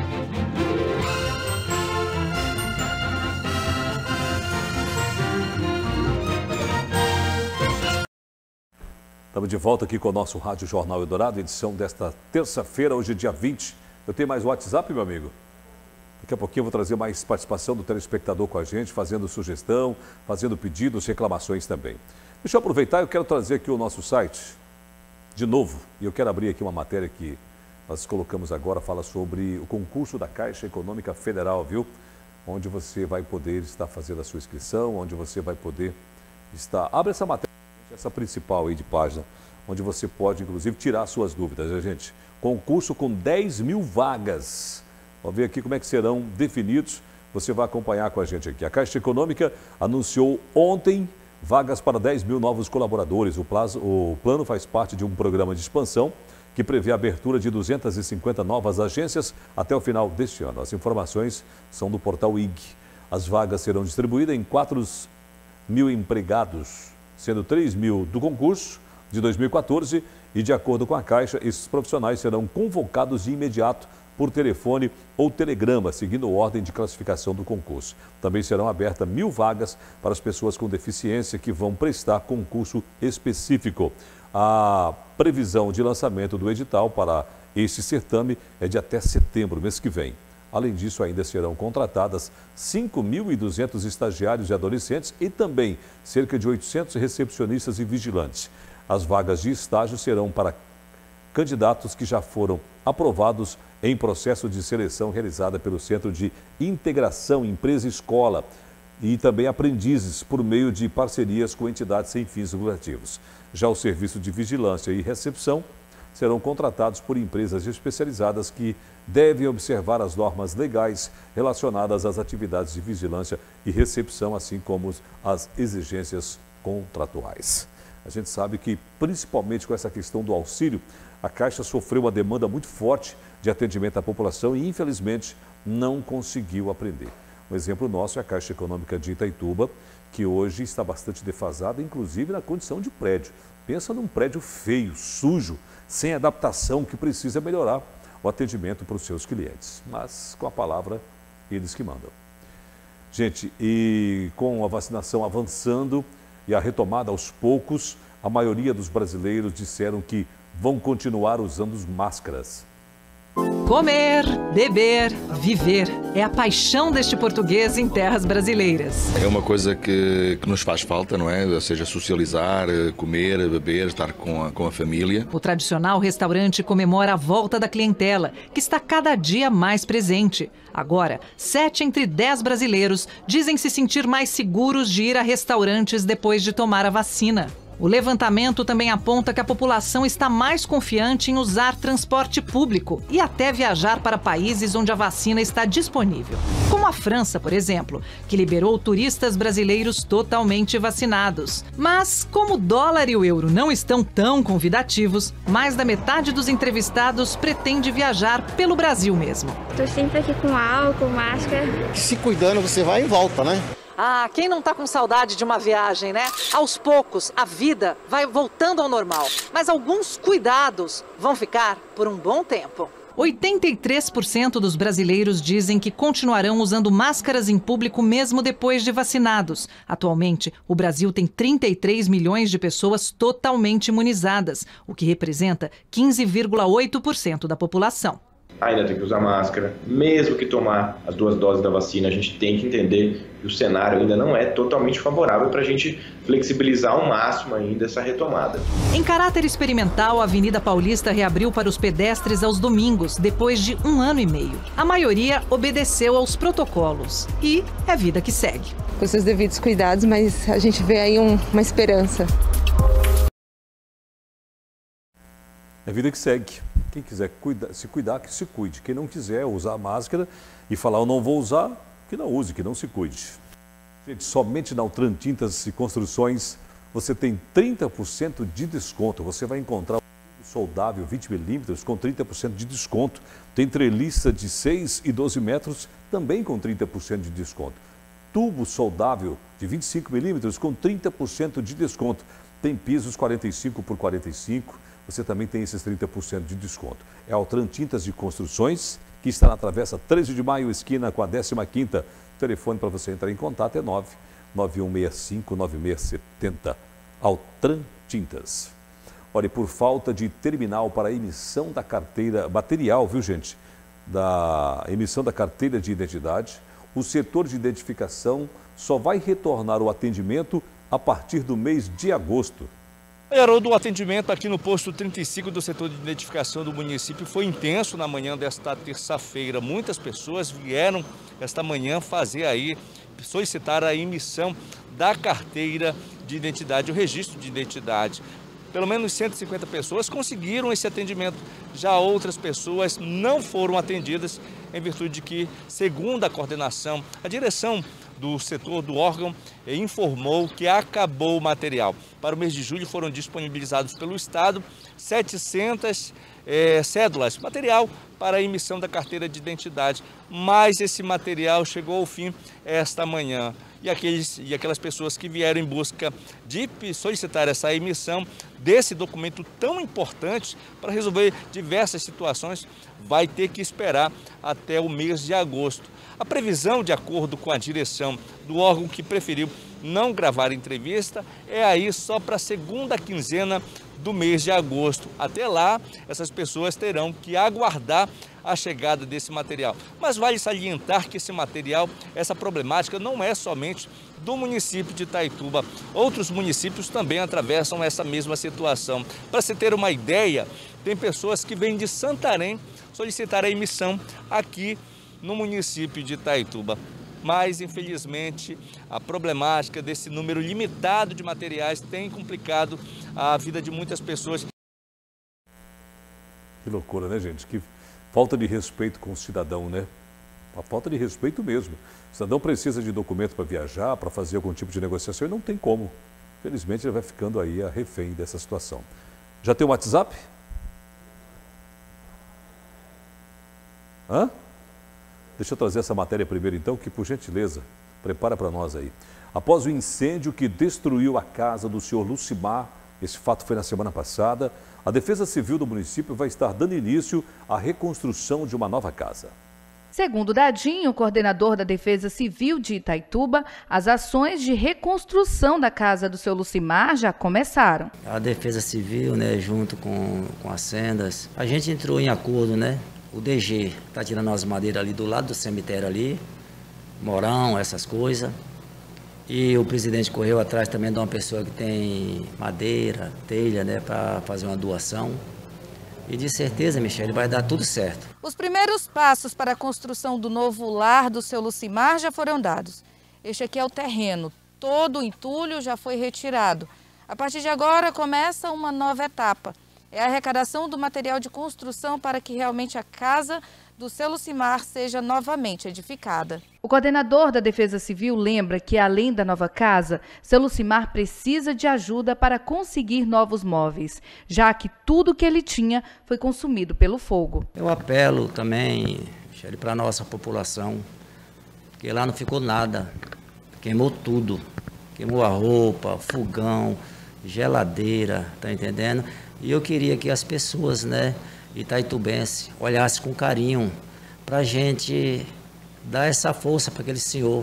Speaker 4: Estamos de volta aqui com o nosso Rádio Jornal Eldorado, edição desta terça-feira, hoje é dia vinte. Eu tenho mais WhatsApp, meu amigo? Daqui a pouquinho eu vou trazer mais participação do telespectador com a gente, fazendo sugestão, fazendo pedidos, reclamações também. Deixa eu aproveitar, eu quero trazer aqui o nosso site, de novo, e eu quero abrir aqui uma matéria que nós colocamos agora, fala sobre o concurso da Caixa Econômica Federal, viu? Onde você vai poder estar fazendo a sua inscrição, onde você vai poder estar... Abre essa matéria, essa principal aí de página, onde você pode, inclusive, tirar suas dúvidas, né, gente? Concurso com dez mil vagas. Vamos ver aqui como é que serão definidos. Você vai acompanhar com a gente aqui. A Caixa Econômica anunciou ontem vagas para dez mil novos colaboradores. O, plazo, o plano faz parte de um programa de expansão que prevê a abertura de duzentas e cinquenta novas agências até o final deste ano. As informações são do portal I G. As vagas serão distribuídas em quatro mil empregados, sendo três mil do concurso de dois mil e quatorze e, de acordo com a Caixa, esses profissionais serão convocados de imediato por telefone ou telegrama, seguindo ordem de classificação do concurso. Também serão abertas mil vagas para as pessoas com deficiência que vão prestar concurso específico. A previsão de lançamento do edital para este certame é de até setembro, mês que vem. Além disso, ainda serão contratadas cinco mil e duzentos estagiários e adolescentes e também cerca de oitocentos recepcionistas e vigilantes. As vagas de estágio serão para candidatos que já foram aprovados em processo de seleção realizada pelo Centro de Integração Empresa-Escola e também aprendizes por meio de parcerias com entidades sem fins lucrativos. Já o Serviço de Vigilância e Recepção serão contratados por empresas especializadas que devem observar as normas legais relacionadas às atividades de vigilância e recepção, assim como as exigências contratuais. A gente sabe que, principalmente com essa questão do auxílio, a Caixa sofreu uma demanda muito forte de atendimento à população e, infelizmente, não conseguiu atender. Um exemplo nosso é a Caixa Econômica de Itaituba, que hoje está bastante defasada, inclusive na condição de prédio. Pensa num prédio feio, sujo, sem adaptação, que precisa melhorar o atendimento para os seus clientes. Mas, com a palavra, eles que mandam. Gente, e com a vacinação avançando e a retomada aos poucos, a maioria dos brasileiros disseram que vão continuar usando máscaras.
Speaker 1: Comer, beber, viver é a paixão deste português em terras brasileiras.
Speaker 3: É uma coisa que, que nos faz falta, não é? Ou seja, socializar, comer, beber, estar com a, com a família.
Speaker 1: O tradicional restaurante comemora a volta da clientela, que está cada dia mais presente. Agora, sete entre dez brasileiros dizem se sentir mais seguros de ir a restaurantes depois de tomar a vacina. O levantamento também aponta que a população está mais confiante em usar transporte público e até viajar para países onde a vacina está disponível. Como a França, por exemplo, que liberou turistas brasileiros totalmente vacinados. Mas, como o dólar e o euro não estão tão convidativos, mais da metade dos entrevistados pretende viajar pelo Brasil mesmo.
Speaker 8: Estou sempre aqui com álcool, máscara.
Speaker 11: Se cuidando, você vai e volta, né?
Speaker 1: Ah, quem não tá com saudade de uma viagem, né? Aos poucos, a vida vai voltando ao normal, mas alguns cuidados vão ficar por um bom tempo. oitenta e três por cento dos brasileiros dizem que continuarão usando máscaras em público mesmo depois de vacinados. Atualmente, o Brasil tem trinta e três milhões de pessoas totalmente imunizadas, o que representa quinze vírgula oito por cento da população.
Speaker 18: Ainda tem que usar máscara, mesmo que tomar as duas doses da vacina, a gente tem que entender que o cenário ainda não é totalmente favorável para a gente flexibilizar ao máximo ainda essa retomada.
Speaker 1: Em caráter experimental, a Avenida Paulista reabriu para os pedestres aos domingos, depois de um ano e meio. A maioria obedeceu aos protocolos e é vida que segue.
Speaker 24: Com seus devidos cuidados, mas a gente vê aí um, uma esperança.
Speaker 4: É vida que segue. Quem quiser cuida, se cuidar, que se cuide. Quem não quiser usar máscara e falar eu não vou usar, que não use, que não se cuide. Gente, somente na Altran Tintas e Construções você tem trinta por cento de desconto. Você vai encontrar o soldável vinte milímetros com trinta por cento de desconto. Tem treliça de seis e doze metros também com trinta por cento de desconto. Tubo soldável de vinte e cinco milímetros com trinta por cento de desconto. Tem pisos quarenta e cinco por quarenta e cinco. Você também tem esses trinta por cento de desconto. É a Altran Tintas de Construções, que está na Travessa treze de maio, esquina com a décima quinta. O telefone para você entrar em contato é nove nove um seis cinco nove seis sete zero. Altran Tintas. Olha, por falta de terminal para a emissão da carteira material, viu gente? Da emissão da carteira de identidade, o setor de identificação só vai retornar o atendimento a partir do mês de agosto.
Speaker 5: Haroldo, o atendimento aqui no posto trinta e cinco do setor de identificação do município foi intenso na manhã desta terça-feira. Muitas pessoas vieram esta manhã fazer aí, solicitar a emissão da carteira de identidade, o registro de identidade. Pelo menos cento e cinquenta pessoas conseguiram esse atendimento. Já outras pessoas não foram atendidas em virtude de que, segundo a coordenação, a direção do setor do órgão informou que acabou o material. Para o mês de julho foram disponibilizados pelo Estado setecentas é, cédulas, material para a emissão da carteira de identidade, mas esse material chegou ao fim esta manhã. E, aqueles, e aquelas pessoas que vieram em busca de solicitar essa emissão desse documento tão importante para resolver diversas situações, vai ter que esperar até o mês de agosto. A previsão, de acordo com a direção do órgão que preferiu não gravar entrevista, é aí só para a segunda quinzena do mês de agosto. Até lá, essas pessoas terão que aguardar a chegada desse material. Mas vale salientar que esse material, essa problemática não é somente do município de Itaituba. Outros municípios também atravessam essa mesma situação. Para se ter uma ideia, tem pessoas que vêm de Santarém solicitar a emissão aqui no município de Itaituba. Mas, infelizmente, a problemática desse número limitado de materiais tem complicado a vida de muitas pessoas.
Speaker 4: Que loucura, né, gente? Que falta de respeito com o cidadão, né? Uma falta de respeito mesmo. O cidadão precisa de documento para viajar, para fazer algum tipo de negociação e não tem como. Felizmente ele vai ficando aí a refém dessa situação. Já tem o WhatsApp? Hã? Deixa eu trazer essa matéria primeiro então, que por gentileza, prepara para nós aí. Após o incêndio que destruiu a casa do senhor Lucimar, esse fato foi na semana passada, a Defesa Civil do município vai estar dando início à reconstrução de uma nova casa.
Speaker 2: Segundo Dadinho, coordenador da Defesa Civil de Itaituba, as ações de reconstrução da casa do seu Lucimar já começaram.
Speaker 6: A Defesa Civil, né, junto com, com as Sendas, a gente entrou em acordo, né? O D G está tirando as madeiras ali do lado do cemitério ali, morão, essas coisas. E o presidente correu atrás também de uma pessoa que tem madeira, telha, né, para fazer uma doação. E de certeza, Michele, vai dar tudo certo.
Speaker 2: Os primeiros passos para a construção do novo lar do seu Lucimar já foram dados. Este aqui é o terreno. Todo o entulho já foi retirado. A partir de agora começa uma nova etapa. É a arrecadação do material de construção para que realmente a casa do seu Lucimar seja novamente edificada. O coordenador da Defesa Civil lembra que, além da nova casa, seu Lucimar precisa de ajuda para conseguir novos móveis, já que tudo que ele tinha foi consumido pelo fogo.
Speaker 6: Eu apelo também, Michele, para a nossa população, porque lá não ficou nada, queimou tudo, queimou a roupa, fogão, geladeira, tá entendendo? E eu queria que as pessoas, né, itaitubense, olhassem com carinho para a gente dar essa força para aquele senhor,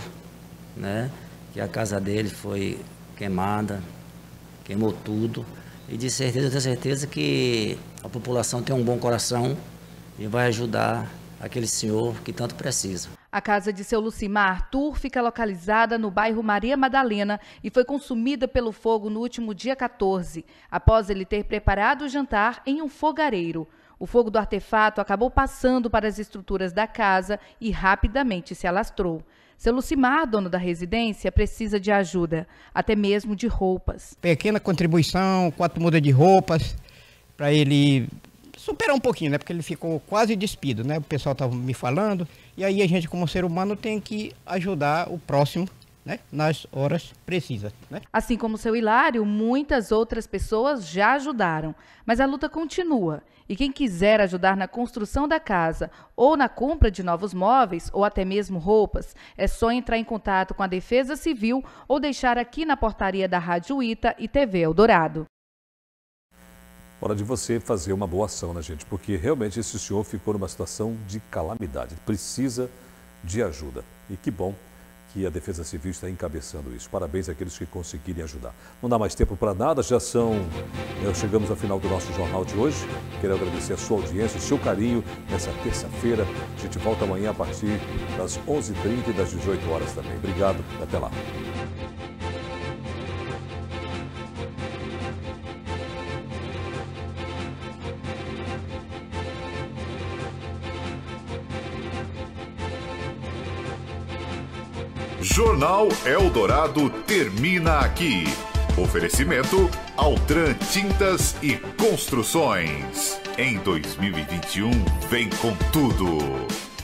Speaker 6: né, que a casa dele foi queimada, queimou tudo. E de certeza, eu tenho certeza que a população tem um bom coração e vai ajudar aquele senhor que tanto precisa.
Speaker 2: A casa de seu Lucimar Arthur fica localizada no bairro Maria Madalena e foi consumida pelo fogo no último dia quatorze, após ele ter preparado o jantar em um fogareiro. O fogo do artefato acabou passando para as estruturas da casa e rapidamente se alastrou. Seu Lucimar, dono da residência, precisa de ajuda, até mesmo de roupas.
Speaker 9: Pequena contribuição, quatro mudas de roupas, para ele superar um pouquinho, né? Porque ele ficou quase despido, né? O pessoal estava me falando. E aí a gente, como ser humano, tem que ajudar o próximo, né, nas horas precisas, né?
Speaker 2: Assim como seu Hilário, muitas outras pessoas já ajudaram, mas a luta continua. E quem quiser ajudar na construção da casa ou na compra de novos móveis ou até mesmo roupas, é só entrar em contato com a Defesa Civil ou deixar aqui na portaria da Rádio Ita e T V Eldorado.
Speaker 4: Hora de você fazer uma boa ação, né, gente? Porque realmente esse senhor ficou numa situação de calamidade, precisa de ajuda. E que bom que a Defesa Civil está encabeçando isso. Parabéns àqueles que conseguirem ajudar. Não dá mais tempo para nada, já são... Chegamos ao final do nosso jornal de hoje. Quero agradecer a sua audiência, o seu carinho nessa terça-feira. A gente volta amanhã a partir das onze e trinta e das dezoito horas também. Obrigado, até lá.
Speaker 12: Jornal Eldorado termina aqui. Oferecimento Altran Tintas e Construções. Em dois mil e vinte e um, vem com tudo.